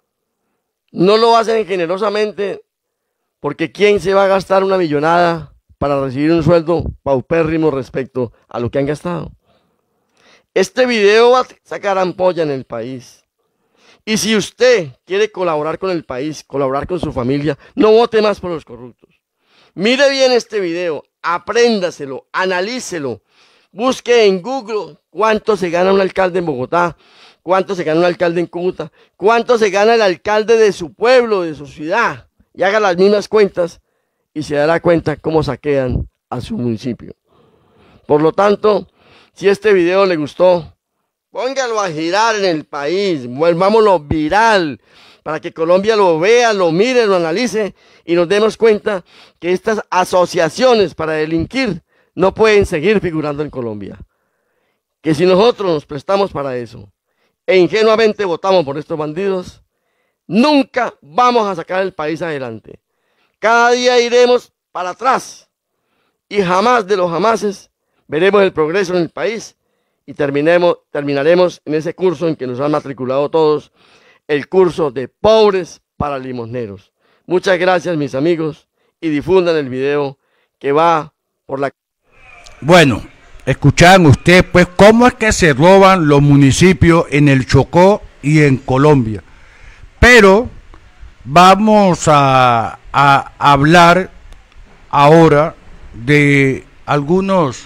No lo hacen generosamente, porque ¿quién se va a gastar una millonada para recibir un sueldo paupérrimo respecto a lo que han gastado? Este video va a sacar ampolla en el país. Y si usted quiere colaborar con el país, colaborar con su familia, no vote más por los corruptos. Mire bien este video, apréndaselo, analícelo, busque en Google cuánto se gana un alcalde en Bogotá, cuánto se gana un alcalde en Cúcuta, cuánto se gana el alcalde de su pueblo, de su ciudad, y haga las mismas cuentas y se dará cuenta cómo saquean a su municipio. Por lo tanto, si este video le gustó, póngalo a girar en el país, volvámoslo viral, para que Colombia lo vea, lo mire, lo analice y nos demos cuenta que estas asociaciones para delinquir no pueden seguir figurando en Colombia. Que si nosotros nos prestamos para eso e ingenuamente votamos por estos bandidos, nunca vamos a sacar el país adelante. Cada día iremos para atrás y jamás de los jamases veremos el progreso en el país y terminaremos en ese curso en que nos han matriculado todos, el curso de pobres para limosneros. Muchas gracias, mis amigos, y difundan el video que va por la...
Bueno, escuchaban ustedes pues cómo es que se roban los municipios en el Chocó y en Colombia. Pero vamos a hablar ahora de algunos...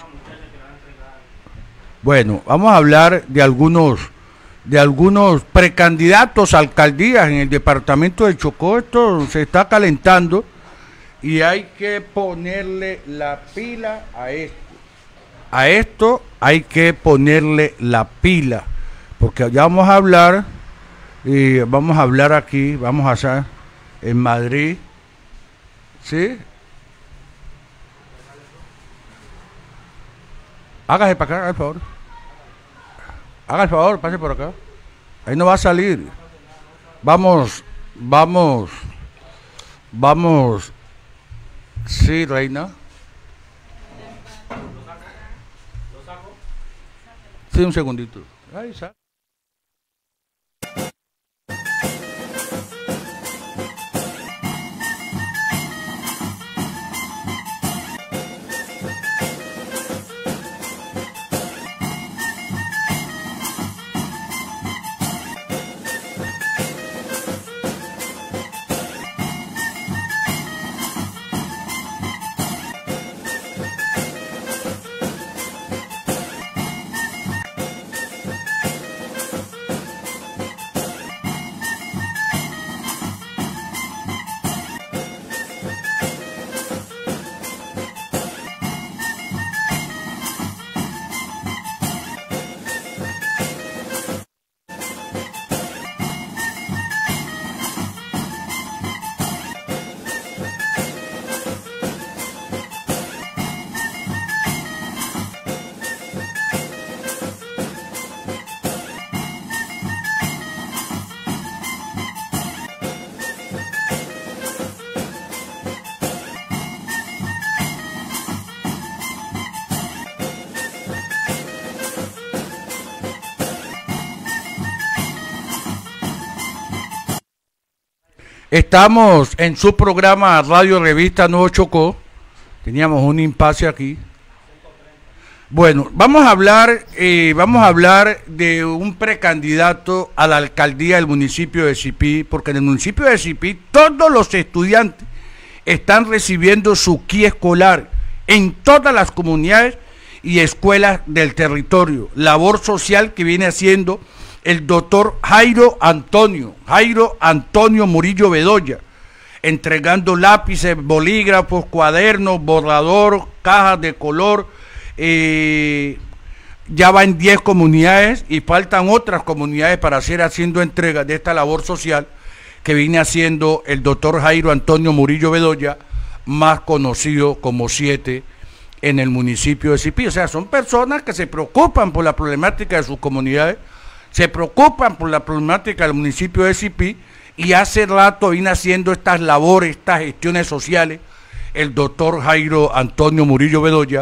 Bueno, vamos a hablar de algunos precandidatos a alcaldías en el departamento del Chocó. Esto se está calentando y hay que ponerle la pila a esto. A esto hay que ponerle la pila, porque ya vamos a hablar aquí, vamos a hacer en Madrid, ¿sí? Hágase para acá, haga el favor. Haga el favor, pase por acá. Ahí no va a salir. Vamos. Sí, reina. Sí, un segundito. Ahí está. Estamos en su programa Radio Revista Nuevo Chocó. Teníamos un impasse aquí. Bueno, vamos a hablar de un precandidato a la alcaldía del municipio de Sipí, porque en el municipio de Sipí todos los estudiantes están recibiendo su kit escolar en todas las comunidades y escuelas del territorio. Labor social que viene haciendo el doctor Jairo Antonio Murillo Bedoya. entregando lápices, bolígrafos, cuadernos, borrador, cajas de color. Ya va en 10 comunidades y faltan otras comunidades para seguir haciendo entrega de esta labor social que viene haciendo el doctor Jairo Antonio Murillo Bedoya, más conocido como 7 en el municipio de Sipí. O sea, son personas que se preocupan por la problemática de sus comunidades, se preocupan por la problemática del municipio de Sipí, y hace rato viene haciendo estas labores, estas gestiones sociales, el doctor Jairo Antonio Murillo Bedoya,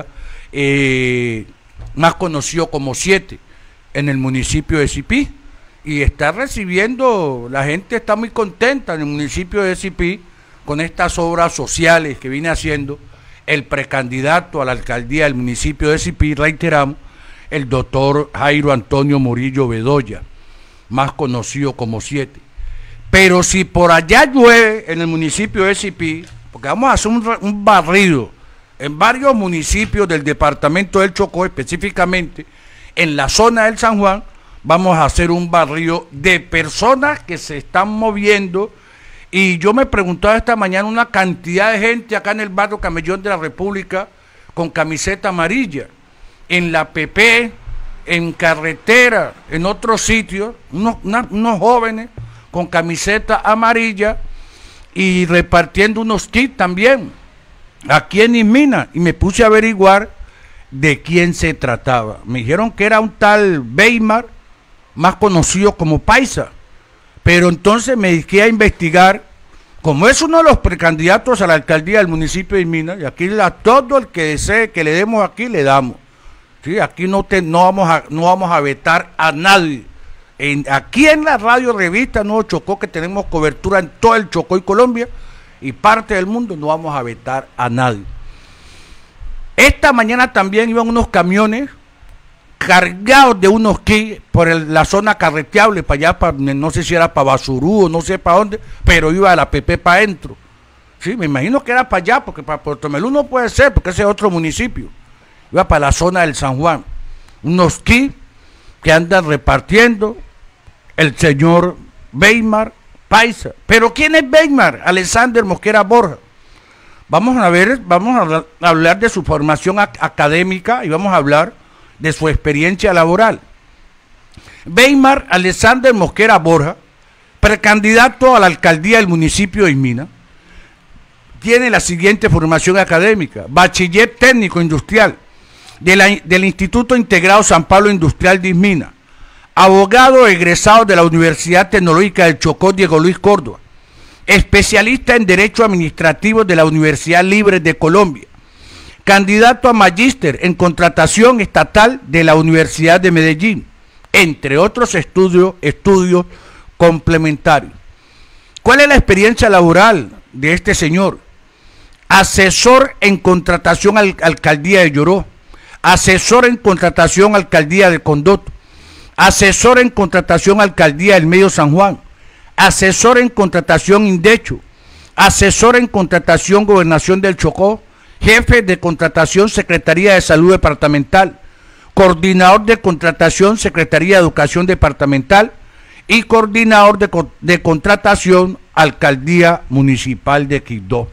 más conocido como 7 en el municipio de Sipí, y está recibiendo, la gente está muy contenta en el municipio de Sipí con estas obras sociales que viene haciendo el precandidato a la alcaldía del municipio de Sipí, reiteramos, el doctor Jairo Antonio Murillo Bedoya, más conocido como 7. Pero si por allá llueve en el municipio de Sipí, porque vamos a hacer un barrido en varios municipios del departamento del Chocó, específicamente en la zona del San Juan, vamos a hacer un barrido de personas que se están moviendo. Y yo me preguntaba esta mañana una cantidad de gente acá en el barrio Camellón de la República con camiseta amarilla, en la PP, en carretera, en otros sitios, unos jóvenes con camiseta amarilla y repartiendo unos kits también, aquí en Ismina, y me puse a averiguar de quién se trataba. Me dijeron que era un tal Weimar, más conocido como Paisa, pero entonces me dediqué a investigar, como es uno de los precandidatos a la alcaldía del municipio de Ismina, y aquí a todo el que desee que le demos aquí, le damos. ¿Sí? Aquí no vamos a vetar a nadie. Aquí en la radio revista Nuevo Chocó, que tenemos cobertura en todo el Chocó y Colombia y parte del mundo, no vamos a vetar a nadie. Esta mañana también iban unos camiones cargados de unos kits por la zona carreteable, para allá, no sé si era para Basurú o no sé para dónde, pero iba a la PP para adentro. Sí, me imagino que era para allá, porque para Puerto Melú no puede ser, porque ese es otro municipio. Iba para la zona del San Juan. Unos kits que andan repartiendo el señor Weimar Paisa. ¿Pero quién es Weimar? Alexander Mosquera Borja. Vamos a hablar de su formación académica y vamos a hablar de su experiencia laboral. Weimar Alexander Mosquera Borja, precandidato a la alcaldía del municipio de Ismina, tiene la siguiente formación académica: bachiller técnico industrial del Instituto Integrado San Pablo Industrial de Ismina, abogado egresado de la Universidad Tecnológica del Chocó Diego Luis Córdoba, especialista en Derecho Administrativo de la Universidad Libre de Colombia, candidato a magíster en Contratación Estatal de la Universidad de Medellín, entre otros estudios complementarios. ¿Cuál es la experiencia laboral de este señor? Asesor en contratación alcaldía de Lloró, asesor en contratación alcaldía de Condoto, asesor en contratación alcaldía del Medio San Juan, asesor en contratación Indecho, asesor en contratación Gobernación del Chocó, jefe de contratación Secretaría de Salud Departamental, coordinador de contratación Secretaría de Educación Departamental y coordinador de contratación Alcaldía Municipal de Quibdó.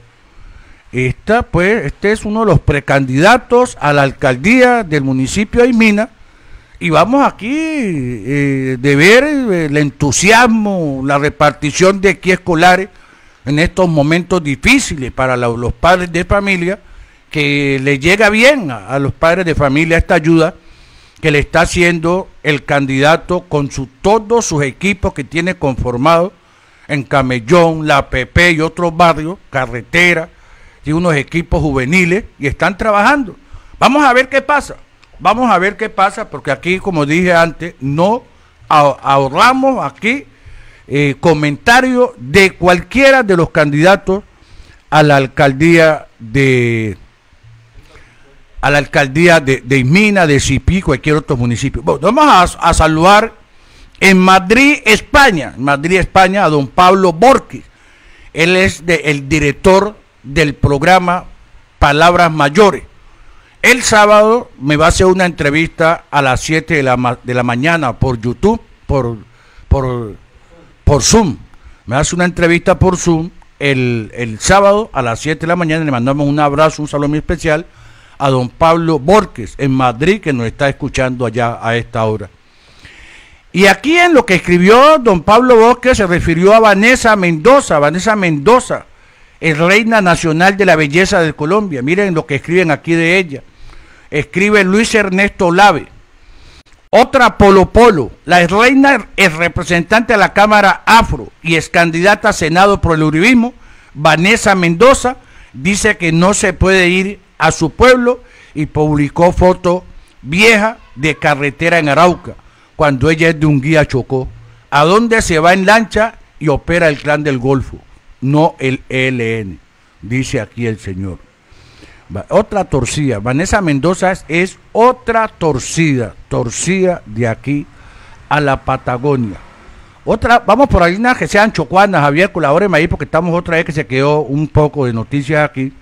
Este es uno de los precandidatos a la alcaldía del municipio de Ismina, y vamos aquí de ver el entusiasmo, la repartición de kits escolares en estos momentos difíciles para los padres de familia, que le llega bien a los padres de familia esta ayuda que le está haciendo el candidato con todos sus equipos que tiene conformados en Camellón, la PP y otros barrios, carretera, y unos equipos juveniles, y están trabajando. Vamos a ver qué pasa. Vamos a ver qué pasa, porque aquí, como dije antes, no ahorramos aquí comentarios de cualquiera de los candidatos a la alcaldía de Ismina, de Sipí, cualquier otro municipio. Bueno, vamos a saludar en Madrid, España, a don Pablo Borges. Él es el director del programa Palabras Mayores. El sábado me va a hacer una entrevista a las 7 de la mañana por YouTube, por Zoom. Me hace una entrevista por Zoom el sábado a las 7 de la mañana. Le mandamos un abrazo, un saludo muy especial a don Pablo Borges en Madrid, que nos está escuchando allá a esta hora. Y aquí en lo que escribió don Pablo Borges se refirió a Vanessa Mendoza, es reina nacional de la belleza de Colombia. Miren lo que escriben aquí de ella. Escribe Luis Ernesto Lave. Otra Polo, la reina es representante a la Cámara Afro y es candidata a Senado por el uribismo. Vanessa Mendoza dice que no se puede ir a su pueblo y publicó foto vieja de carretera en Arauca, cuando ella es de Unguía, Chocó, a donde se va en lancha y opera el Clan del Golfo, no el ELN, dice aquí el señor. Otra torcida, Vanessa Mendoza es otra torcida de aquí a la Patagonia. Otra, vamos por ahí, que sean chocuanas, Javier, colabóreme ahí porque estamos otra vez que se quedó un poco de noticias aquí.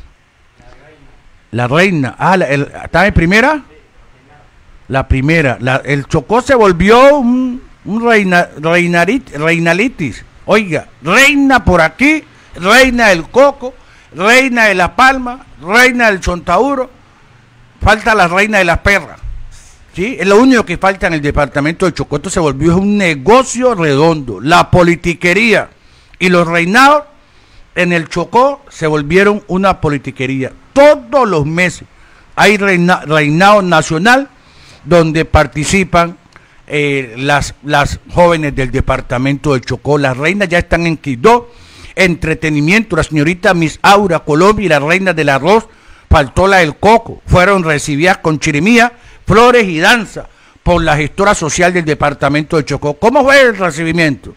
La reina, ¿está en primera? La primera, el Chocó se volvió un reinalitis. Oiga, reina por aquí, reina del Coco, reina de La Palma, reina del Chontauro, falta la reina de las perras, ¿sí? Es lo único que falta en el departamento de Chocó. Esto se volvió un negocio redondo. La politiquería y los reinados en el Chocó se volvieron una politiquería. Todos los meses hay reinado nacional donde participan las jóvenes del departamento del Chocó. Las reinas ya están en Quibdó. Entretenimiento, la señorita Miss Aura Colombia y la reina del arroz, faltó la del Coco, fueron recibidas con chirimía, flores y danza por la gestora social del departamento de Chocó. ¿Cómo fue el recibimiento?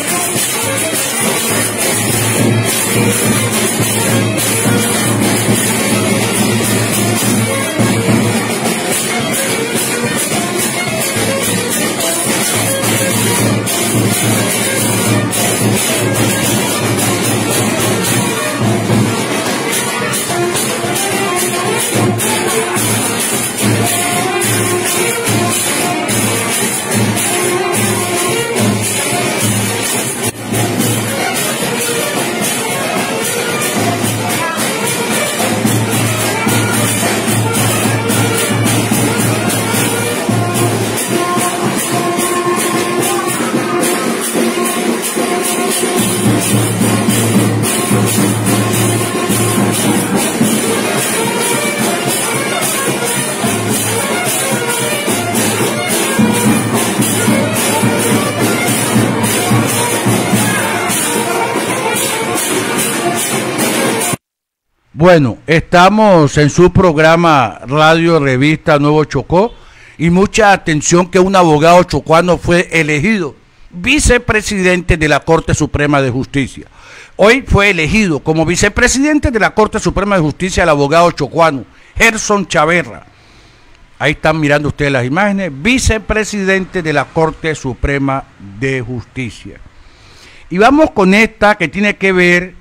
Bueno, estamos en su programa Radio Revista Nuevo Chocó y mucha atención que un abogado chocuano fue elegido vicepresidente de la Corte Suprema de Justicia. Hoy fue elegido como vicepresidente de la Corte Suprema de Justicia el abogado chocuano Gerson Chaverra. Ahí están mirando ustedes las imágenes, vicepresidente de la Corte Suprema de Justicia. Y vamos con esta que tiene que ver,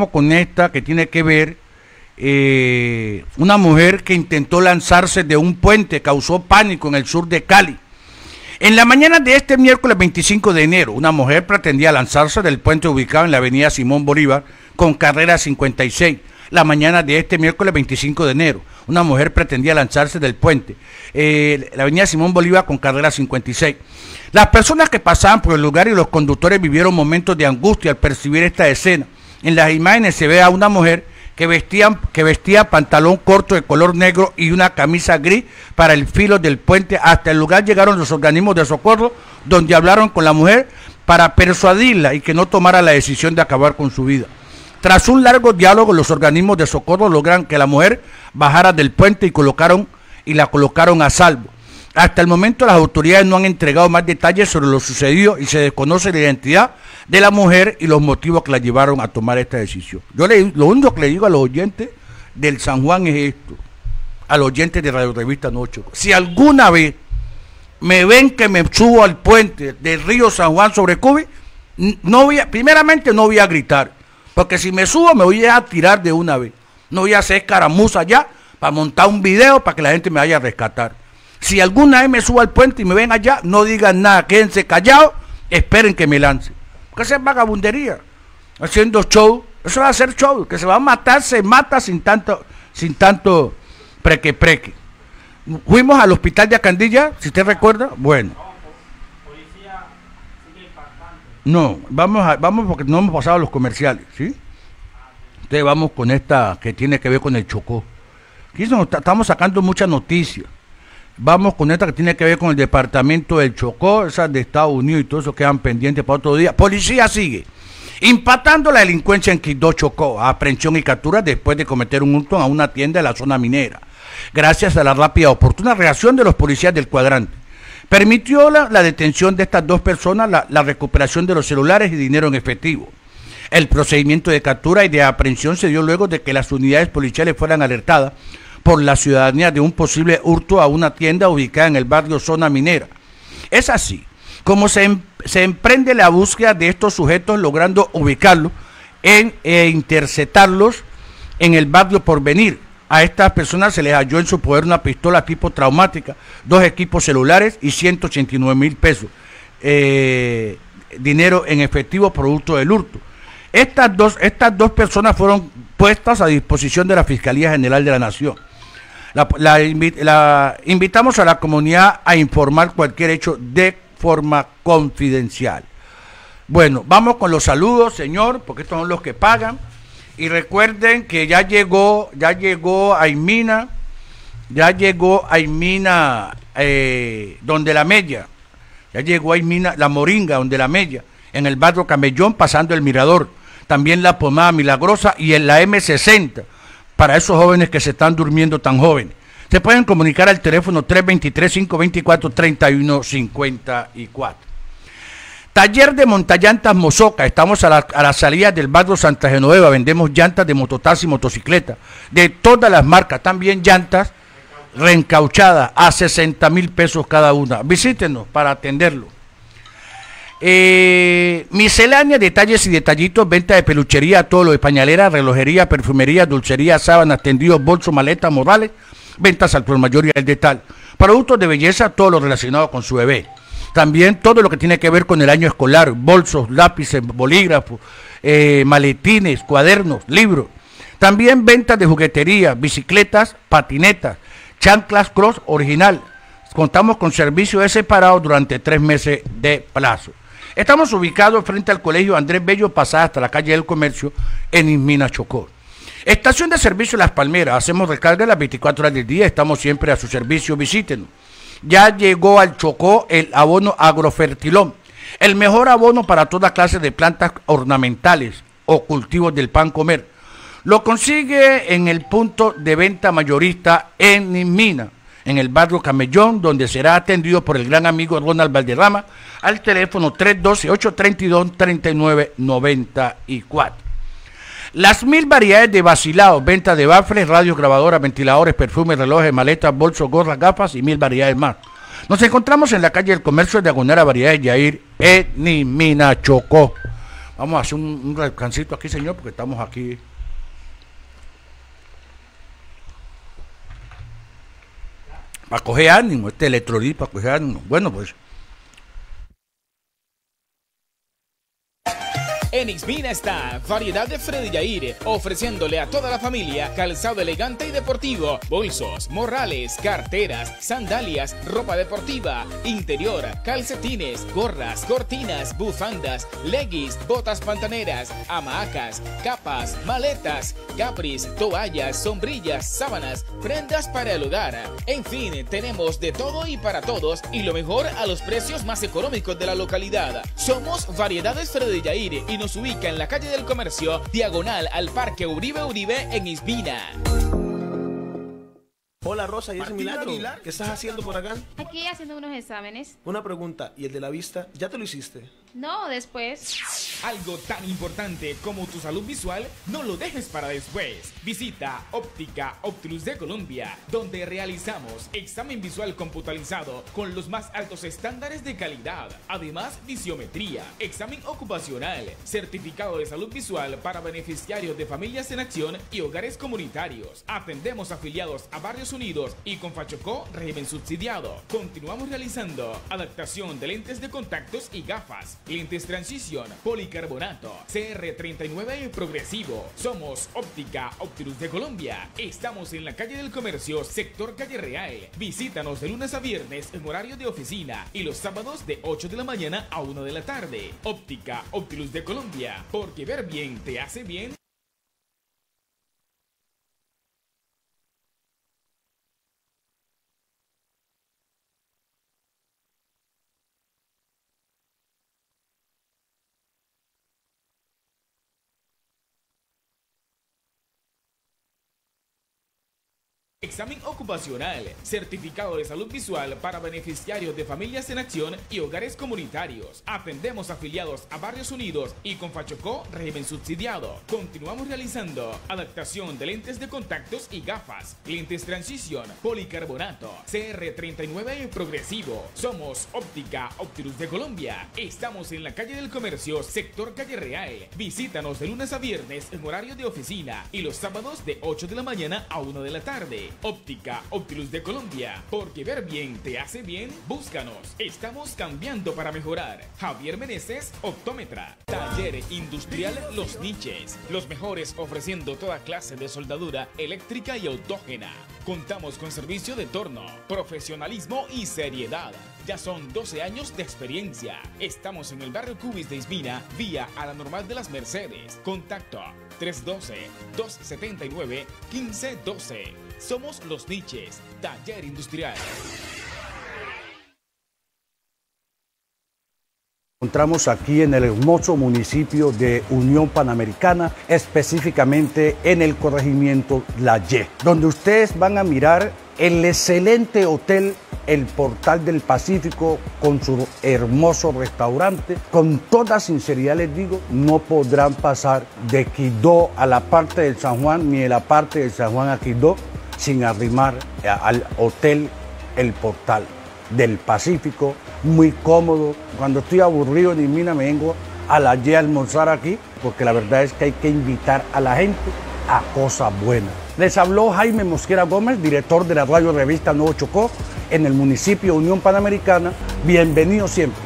una mujer que intentó lanzarse de un puente, causó pánico en el sur de Cali. En la mañana de este miércoles 25 de enero, una mujer pretendía lanzarse del puente ubicado en la avenida Simón Bolívar con carrera 56. La mañana de este miércoles 25 de enero, una mujer pretendía lanzarse del puente, la avenida Simón Bolívar con carrera 56. Las personas que pasaban por el lugar y los conductores vivieron momentos de angustia al percibir esta escena. En las imágenes se ve a una mujer que vestía pantalón corto de color negro y una camisa gris para el filo del puente. Hasta el lugar llegaron los organismos de socorro, donde hablaron con la mujer para persuadirla y que no tomara la decisión de acabar con su vida. Tras un largo diálogo, los organismos de socorro logran que la mujer bajara del puente y la colocaron a salvo. Hasta el momento las autoridades no han entregado más detalles sobre lo sucedido y se desconoce la identidad de la mujer y los motivos que la llevaron a tomar esta decisión. Lo único que le digo a los oyentes del San Juan es esto, a los oyentes de Radio Revista Nuevo Chocó: si alguna vez me ven que me subo al puente del río San Juan sobre Cubi, primeramente no voy a gritar, porque si me subo me voy a tirar de una vez. No voy a hacer escaramuza allá para montar un video para que la gente me vaya a rescatar. Si alguna vez me subo al puente y me ven allá, no digan nada, quédense callados, esperen que me lance. Porque esa es vagabundería. haciendo show. Eso va a ser show, que se va a matar, se mata sin tanto preque. Fuimos al hospital de Acandilla, si usted recuerda. Bueno. No, vamos porque no hemos pasado a los comerciales, ¿sí? Entonces vamos con esta que tiene que ver con el Chocó. Aquí estamos sacando muchas noticias. Vamos con esta que tiene que ver con el departamento del Chocó, esas de Estados Unidos y todo eso quedan pendientes para otro día. Policía sigue impactando la delincuencia en Quibdó, Chocó. Aprehensión y captura después de cometer un hurto a una tienda de la zona minera. Gracias a la rápida y oportuna reacción de los policías del cuadrante. Permitió la detención de estas dos personas, la recuperación de los celulares y dinero en efectivo. El procedimiento de captura y de aprehensión se dio luego de que las unidades policiales fueran alertadas por la ciudadanía de un posible hurto a una tienda ubicada en el barrio Zona Minera. Es así como se emprende la búsqueda de estos sujetos, logrando ubicarlos e interceptarlos en el barrio Porvenir. A estas personas se les halló en su poder una pistola tipo traumática, 2 equipos celulares y 189,000 pesos. Dinero en efectivo producto del hurto. Estas dos personas fueron puestas a disposición de la Fiscalía General de la Nación. Invitamos a la comunidad a informar cualquier hecho de forma confidencial. Bueno, vamos con los saludos, señor, porque estos son los que pagan. Y recuerden que ya llegó Aymina, donde la Mella, ya llegó Aymina, la Moringa, donde la Mella, en el barrio Camellón, pasando el Mirador, también la Pomada Milagrosa y en la M60, para esos jóvenes que se están durmiendo tan jóvenes. Se pueden comunicar al teléfono 323-524-3154. Taller de Montallantas Mozoca, estamos a la salida del barrio Santa Genoveva, vendemos llantas de mototaxi y motocicleta, de todas las marcas, también llantas reencauchadas a 60,000 pesos cada una. Visítenos para atenderlo. Miscelánea, detalles y detallitos, venta de peluchería, todo lo de pañalera, relojería, perfumería, dulcería, sábanas, tendidos, bolsos, maletas, morrales, ventas al por mayor y al detal. Productos de belleza, todo lo relacionado con su bebé. También todo lo que tiene que ver con el año escolar, bolsos, lápices, bolígrafos, maletines, cuadernos, libros. También ventas de juguetería, bicicletas, patinetas, chanclas cross original. Contamos con servicio de separado durante 3 meses de plazo. Estamos ubicados frente al Colegio Andrés Bello, pasada hasta la calle del Comercio, en Ismina, Chocó. Estación de servicio Las Palmeras, hacemos recarga las 24 horas del día, estamos siempre a su servicio, visítenos. Ya llegó al Chocó el abono Agrofertilón, el mejor abono para toda clase de plantas ornamentales o cultivos del pan comer. Lo consigue en el punto de venta mayorista en Ismina, en el barrio Camellón, donde será atendido por el gran amigo Ronald Valderrama, al teléfono 312-832-3994. Las 1000 variedades de vacilados, venta de bafles, radios, grabadoras, ventiladores, perfumes, relojes, maletas, bolsos, gorras, gafas y 1000 variedades más. Nos encontramos en la calle del Comercio, diagonal a Variedades Yair, en Ismina, Chocó. Vamos a hacer un descansito aquí, señor, porque estamos aquí. Para coger ánimo, este electrolit para coger ánimo. Bueno, pues.
En Ismina está Variedad de Freddy Yair, ofreciéndole a toda la familia calzado elegante y deportivo, bolsos, morrales, carteras, sandalias, ropa deportiva, interior, calcetines, gorras, cortinas, bufandas, leggings, botas pantaneras, hamacas, capas, maletas, capris, toallas, sombrillas, sábanas, prendas para el hogar. En fin, tenemos de todo y para todos, y lo mejor a los precios más económicos de la localidad. Somos Variedades Freddy Yair y nos ubica en la calle del Comercio, diagonal al Parque Uribe en Ismina.
Hola Rosa, ¿y ese milagro? ¿Qué estás haciendo por acá?
Aquí haciendo unos exámenes.
Una pregunta, ¿y el de la vista? ¿Ya te lo hiciste?
No, después.
Algo tan importante como tu salud visual, no lo dejes para después. Visita Óptica Optilus de Colombia, donde realizamos examen visual computarizado con los más altos estándares de calidad. Además, visiometría, examen ocupacional, certificado de salud visual para beneficiarios de Familias en Acción y hogares comunitarios. Atendemos afiliados a Barrios Unidos y con Fachocó, régimen subsidiado. Continuamos realizando adaptación de lentes de contactos y gafas, lentes Transición, policarbonato, CR39 progresivo. Somos Óptica Optilus de Colombia. Estamos en la calle del Comercio, sector Calle Real. Visítanos de lunes a viernes en horario de oficina y los sábados de 8 de la mañana a 1 de la tarde. Óptica Optilus de Colombia, porque ver bien te hace bien. Examen ocupacional, certificado de salud visual para beneficiarios de Familias en Acción y hogares comunitarios. Atendemos afiliados a Barrios Unidos y Confachocó, régimen subsidiado. Continuamos realizando adaptación de lentes de contactos y gafas, lentes Transición, policarbonato, CR39 progresivo. Somos Óptica Optilus de Colombia. Estamos en la calle del Comercio, sector Calle Real. Visítanos de lunes a viernes en horario de oficina y los sábados de 8 de la mañana a 1 de la tarde. Óptica Optilus de Colombia, porque ver bien te hace bien. Búscanos, estamos cambiando para mejorar. Javier Meneses, optómetra. Taller Industrial Los Niches, los mejores ofreciendo toda clase de soldadura eléctrica y autógena. Contamos con servicio de torno, profesionalismo y seriedad. Ya son 12 años de experiencia. Estamos en el barrio Cubis de Ismina, vía a la Normal de las Mercedes. Contacto 312-279-1512. Somos Los Niches, Taller Industrial.
Encontramos aquí en el hermoso municipio de Unión Panamericana, específicamente en el corregimiento La Y, donde ustedes van a mirar el excelente hotel El Portal del Pacífico con su hermoso restaurante. Con toda sinceridad les digo, no podrán pasar de Quibdó a la parte del San Juan, ni de la parte del San Juan a Quibdó, sin arrimar al hotel El Portal del Pacífico. Muy cómodo. Cuando estoy aburrido en Ismina me vengo a La Y a almorzar aquí, porque la verdad es que hay que invitar a la gente a cosas buenas. Les habló Jaime Mosquera Gómez, director de la radio revista Nuevo Chocó, en el municipio de Unión Panamericana. Bienvenidos siempre.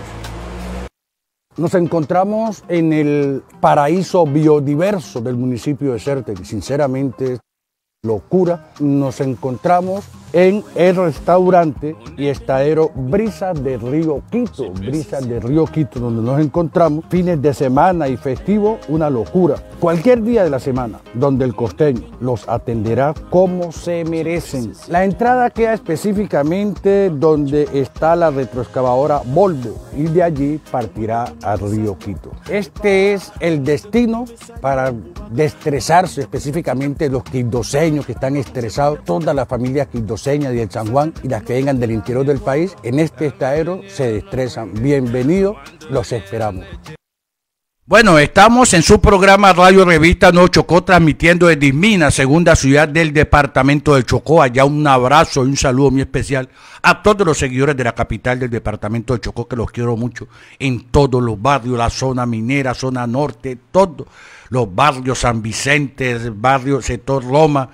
Nos encontramos en el paraíso biodiverso del municipio de Sérteri. Sinceramente, locura. Nos encontramos en el restaurante y estadero Brisas de Río Quito. Brisas de Río Quito, donde nos encontramos fines de semana y festivo, una locura. Cualquier día de la semana, donde el costeño los atenderá como se merecen. La entrada queda específicamente donde está la retroexcavadora Volvo y de allí partirá a Río Quito. Este es el destino para deestresarse, específicamente los quibdoseños que están estresados, todas las familias quibdoseñas y el San Juan y las que vengan del interior del país, en este estadero se deestresan. Bienvenidos, los esperamos. Bueno, estamos en su programa Radio Revista Nuevo Chocó, transmitiendo desde Ismina, segunda ciudad del departamento del Chocó. Allá un abrazo y un saludo muy especial a todos los seguidores de la capital del departamento del Chocó, que los quiero mucho, en todos los barrios, la zona minera, zona norte, todos los barrios, San Vicente, barrio sector Roma,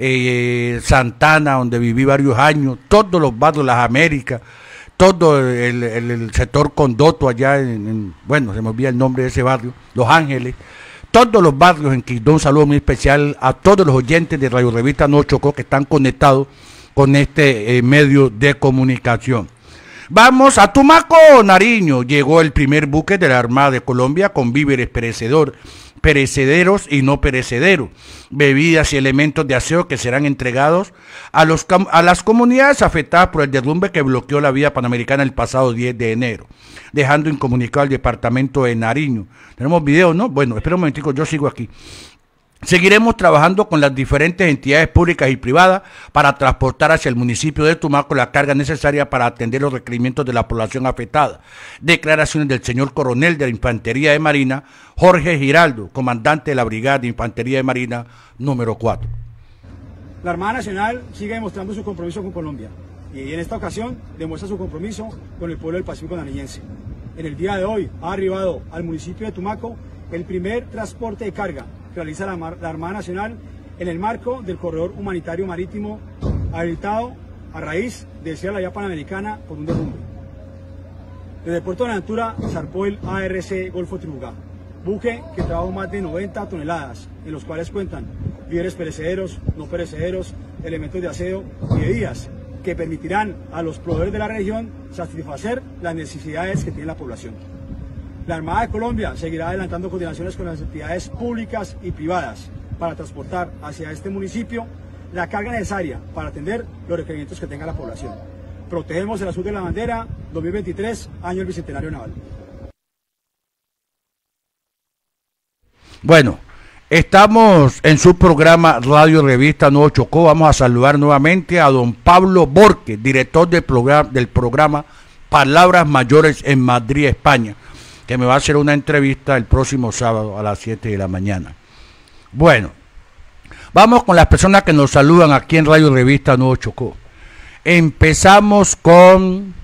Santana, donde viví varios años, todos los barrios, las Américas, todo el sector Condoto allá bueno, se me olvida el nombre de ese barrio, Los Ángeles, todos los barrios en Quibdó. Un saludo muy especial a todos los oyentes de Radio Revista Nuevo Chocó que están conectados con este medio de comunicación. Vamos a Tumaco, Nariño. Llegó el primer buque de la Armada de Colombia con víveres perecederos y no perecederos, bebidas y elementos de aseo que serán entregados a las comunidades afectadas por el derrumbe que bloqueó la vía panamericana el pasado 10 de enero, dejando incomunicado al departamento de Nariño. Tenemos video, ¿no? Bueno, espera un momentico, yo sigo aquí. Seguiremos trabajando con las diferentes entidades públicas y privadas para transportar hacia el municipio de Tumaco la carga necesaria para atender los requerimientos de la población afectada. Declaraciones del señor coronel de la Infantería de Marina, Jorge Giraldo, comandante de la Brigada de Infantería de Marina número 4.
La Armada Nacional sigue demostrando su compromiso con Colombia y en esta ocasión demuestra su compromiso con el pueblo del Pacífico nariñense. En el día de hoy ha arribado al municipio de Tumaco el primer transporte de carga que realiza la Armada Nacional en el marco del corredor humanitario marítimo habilitado a raíz de ser la vía panamericana por un derrumbe. Desde el puerto de Buenaventura zarpó el ARC Golfo Tribugá, buque que trajo más de 90 toneladas, en los cuales cuentan víveres perecederos, no perecederos, elementos de aseo y bebidas, que permitirán a los proveedores de la región satisfacer las necesidades que tiene la población. La Armada de Colombia seguirá adelantando coordinaciones con las entidades públicas y privadas para transportar hacia este municipio la carga necesaria para atender los requerimientos que tenga la población. Protegemos el azul de la bandera 2023, año del Bicentenario Naval.
Bueno, estamos en su programa Radio Revista Nuevo Chocó. Vamos a saludar nuevamente a don Pablo Borque, director del programa Palabras Mayores en Madrid, España, que me va a hacer una entrevista el próximo sábado a las 7 de la mañana. Bueno, vamos con las personas que nos saludan aquí en Radio Revista Nuevo Chocó. Empezamos con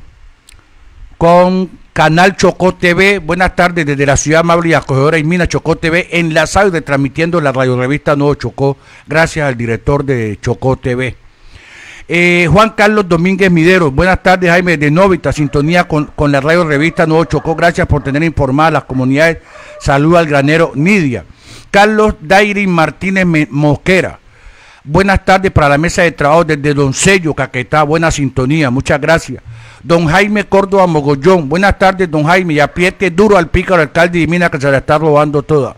Canal Chocó TV. Buenas tardes desde la ciudad amable y acogedora y Mina Chocó TV, enlazado y retransmitiendo la Radio Revista Nuevo Chocó, gracias al director de Chocó TV. Juan Carlos Domínguez Midero, buenas tardes Jaime de Novita, sintonía con la Radio Revista Nuevo Chocó, gracias por tener informadas las comunidades, saluda al granero Nidia. Carlos Dairi Martínez Mosquera, buenas tardes para la mesa de trabajo desde Doncello, Caquetá, buena sintonía, muchas gracias. Don Jaime Córdoba Mogollón, buenas tardes don Jaime, y apriete duro al pícaro alcalde de Mina que se la está robando toda.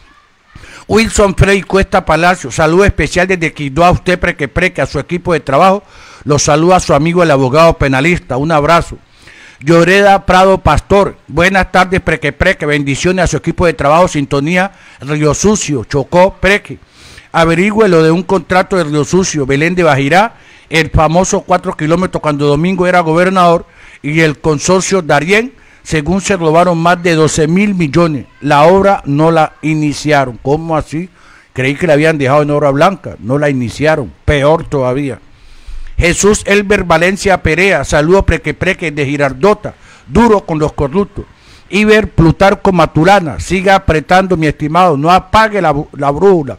Wilson Frey Cuesta Palacio, saludo especial desde Quibdó a usted Preque, a su equipo de trabajo, los saluda a su amigo el abogado penalista, un abrazo. Lloreda Prado Pastor, buenas tardes Preque, bendiciones a su equipo de trabajo, sintonía Río Sucio, Chocó, Preque. Averigüe lo de un contrato de Río Sucio, Belén de Bajirá, el famoso 4 kilómetros cuando Domingo era gobernador, y el consorcio Darién, según se robaron más de 12.000 millones. La obra no la iniciaron. ¿Cómo así? Creí que la habían dejado en obra blanca, no la iniciaron, peor todavía. Jesús Elber Valencia Perea, saludo Preque de Girardota, duro con los corruptos. Iber Plutarco Maturana, siga apretando mi estimado, no apague la brújula.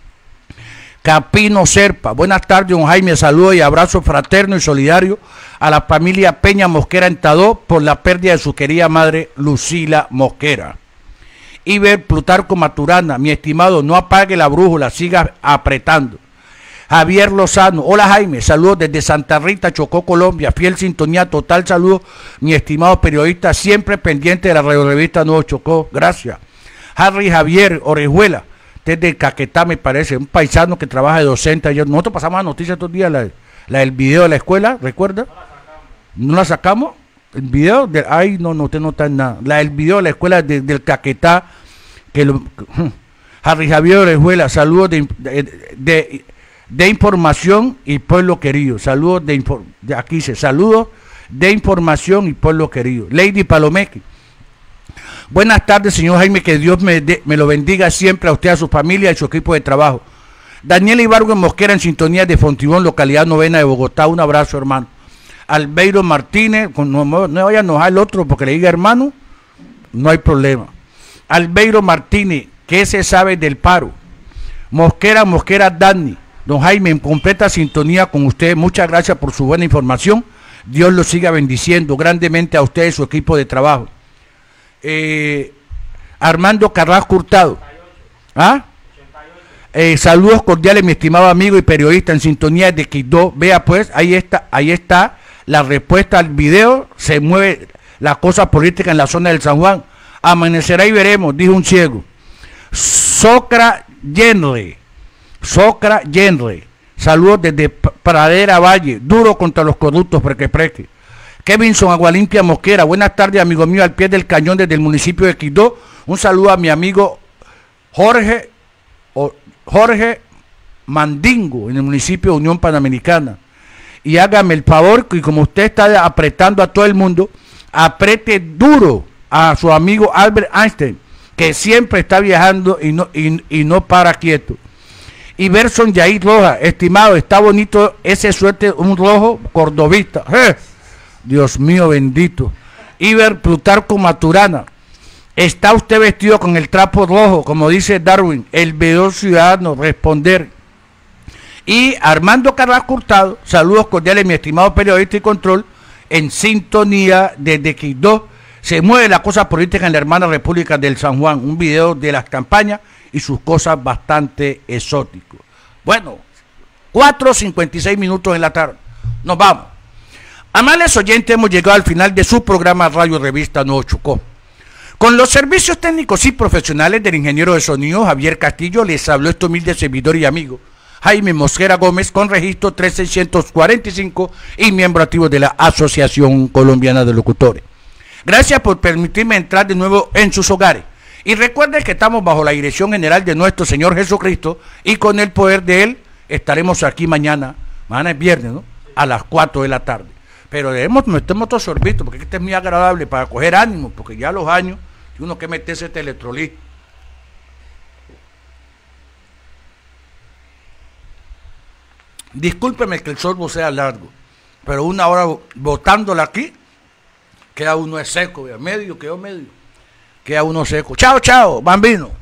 Capino Serpa, buenas tardes don Jaime, saludo y abrazo fraterno y solidario a la familia Peña Mosquera en Tadó por la pérdida de su querida madre Lucila Mosquera. Iber Plutarco Maturana, mi estimado, no apague la brújula, siga apretando. Javier Lozano, hola Jaime, saludos desde Santa Rita, Chocó, Colombia, fiel sintonía total, saludos, mi estimado periodista, siempre pendiente de la Radio Revista Nuevo Chocó, gracias. Harry Javier Orejuela, desde Caquetá me parece, un paisano que trabaja de docente. Nosotros pasamos la noticia estos días, la del video de la escuela, ¿recuerda? ¿No la sacamos? El video, ay no, usted no está en nada. La del video de la escuela del Caquetá, Harry Javier Orejuela, saludos de información y pueblo querido, saludos aquí dice, saludos de información y pueblo querido. Lady Palomeque, buenas tardes, señor Jaime, que Dios me lo bendiga siempre a usted, a su familia y a su equipo de trabajo. Daniel Ibargo Mosquera en sintonía de Fontibón, localidad novena de Bogotá, un abrazo hermano. Albeiro Martínez, no vaya a enojar el otro porque le diga hermano, no hay problema. Albeiro Martínez, ¿qué se sabe del paro? Mosquera Dani, don Jaime, en completa sintonía con usted, muchas gracias por su buena información, Dios lo siga bendiciendo grandemente a usted y su equipo de trabajo. Armando Carrasco Hurtado, saludos cordiales mi estimado amigo y periodista en sintonía de Quibdó. Vea pues, ahí está la respuesta al video, se mueve la cosa política en la zona del San Juan, amanecerá y veremos, dijo un ciego. Socra Yenre, saludos desde Pradera Valle, duro contra los corruptos Preque. Kevinson Agualimpia Mosquera, buenas tardes amigo mío al pie del cañón desde el municipio de Quibdó, un saludo a mi amigo Jorge Mandingo en el municipio de Unión Panamericana, y hágame el favor que como usted está apretando a todo el mundo, apriete duro a su amigo Albert Einstein, que siempre está viajando y no para quieto. Y Berson Yair Roja, estimado, está bonito ese suerte, un rojo cordobista. Dios mío bendito. Iber Plutarco Maturana, está usted vestido con el trapo rojo, como dice Darwin, el veedor ciudadano, responder. Y Armando Carrasco Hurtado, saludos cordiales mi estimado periodista y control, en sintonía desde Quibdó, Se mueve la cosa política en la hermana República del San Juan. Un video de las campañas y sus cosas bastante exóticos. Bueno, 4:56 minutos en la tarde. Nos vamos. Amables oyentes, hemos llegado al final de su programa Radio Revista Nuevo Chocó. Con los servicios técnicos y profesionales del ingeniero de sonido Javier Castillo, les habló este humilde servidor y amigo Jaime Mosquera Gómez, con registro 3645 y miembro activo de la Asociación Colombiana de Locutores. Gracias por permitirme entrar de nuevo en sus hogares. Y recuerden que estamos bajo la dirección general de nuestro Señor Jesucristo, y con el poder de Él estaremos aquí mañana es viernes, ¿no?, a las 4 de la tarde. Pero metemos otro sorbito, porque este es muy agradable para coger ánimo, porque ya los años, y uno que meterse este electrolito. Discúlpeme que el sorbo sea largo, pero una hora botándola aquí, queda uno seco, queda uno seco. Chao, chao, bambino.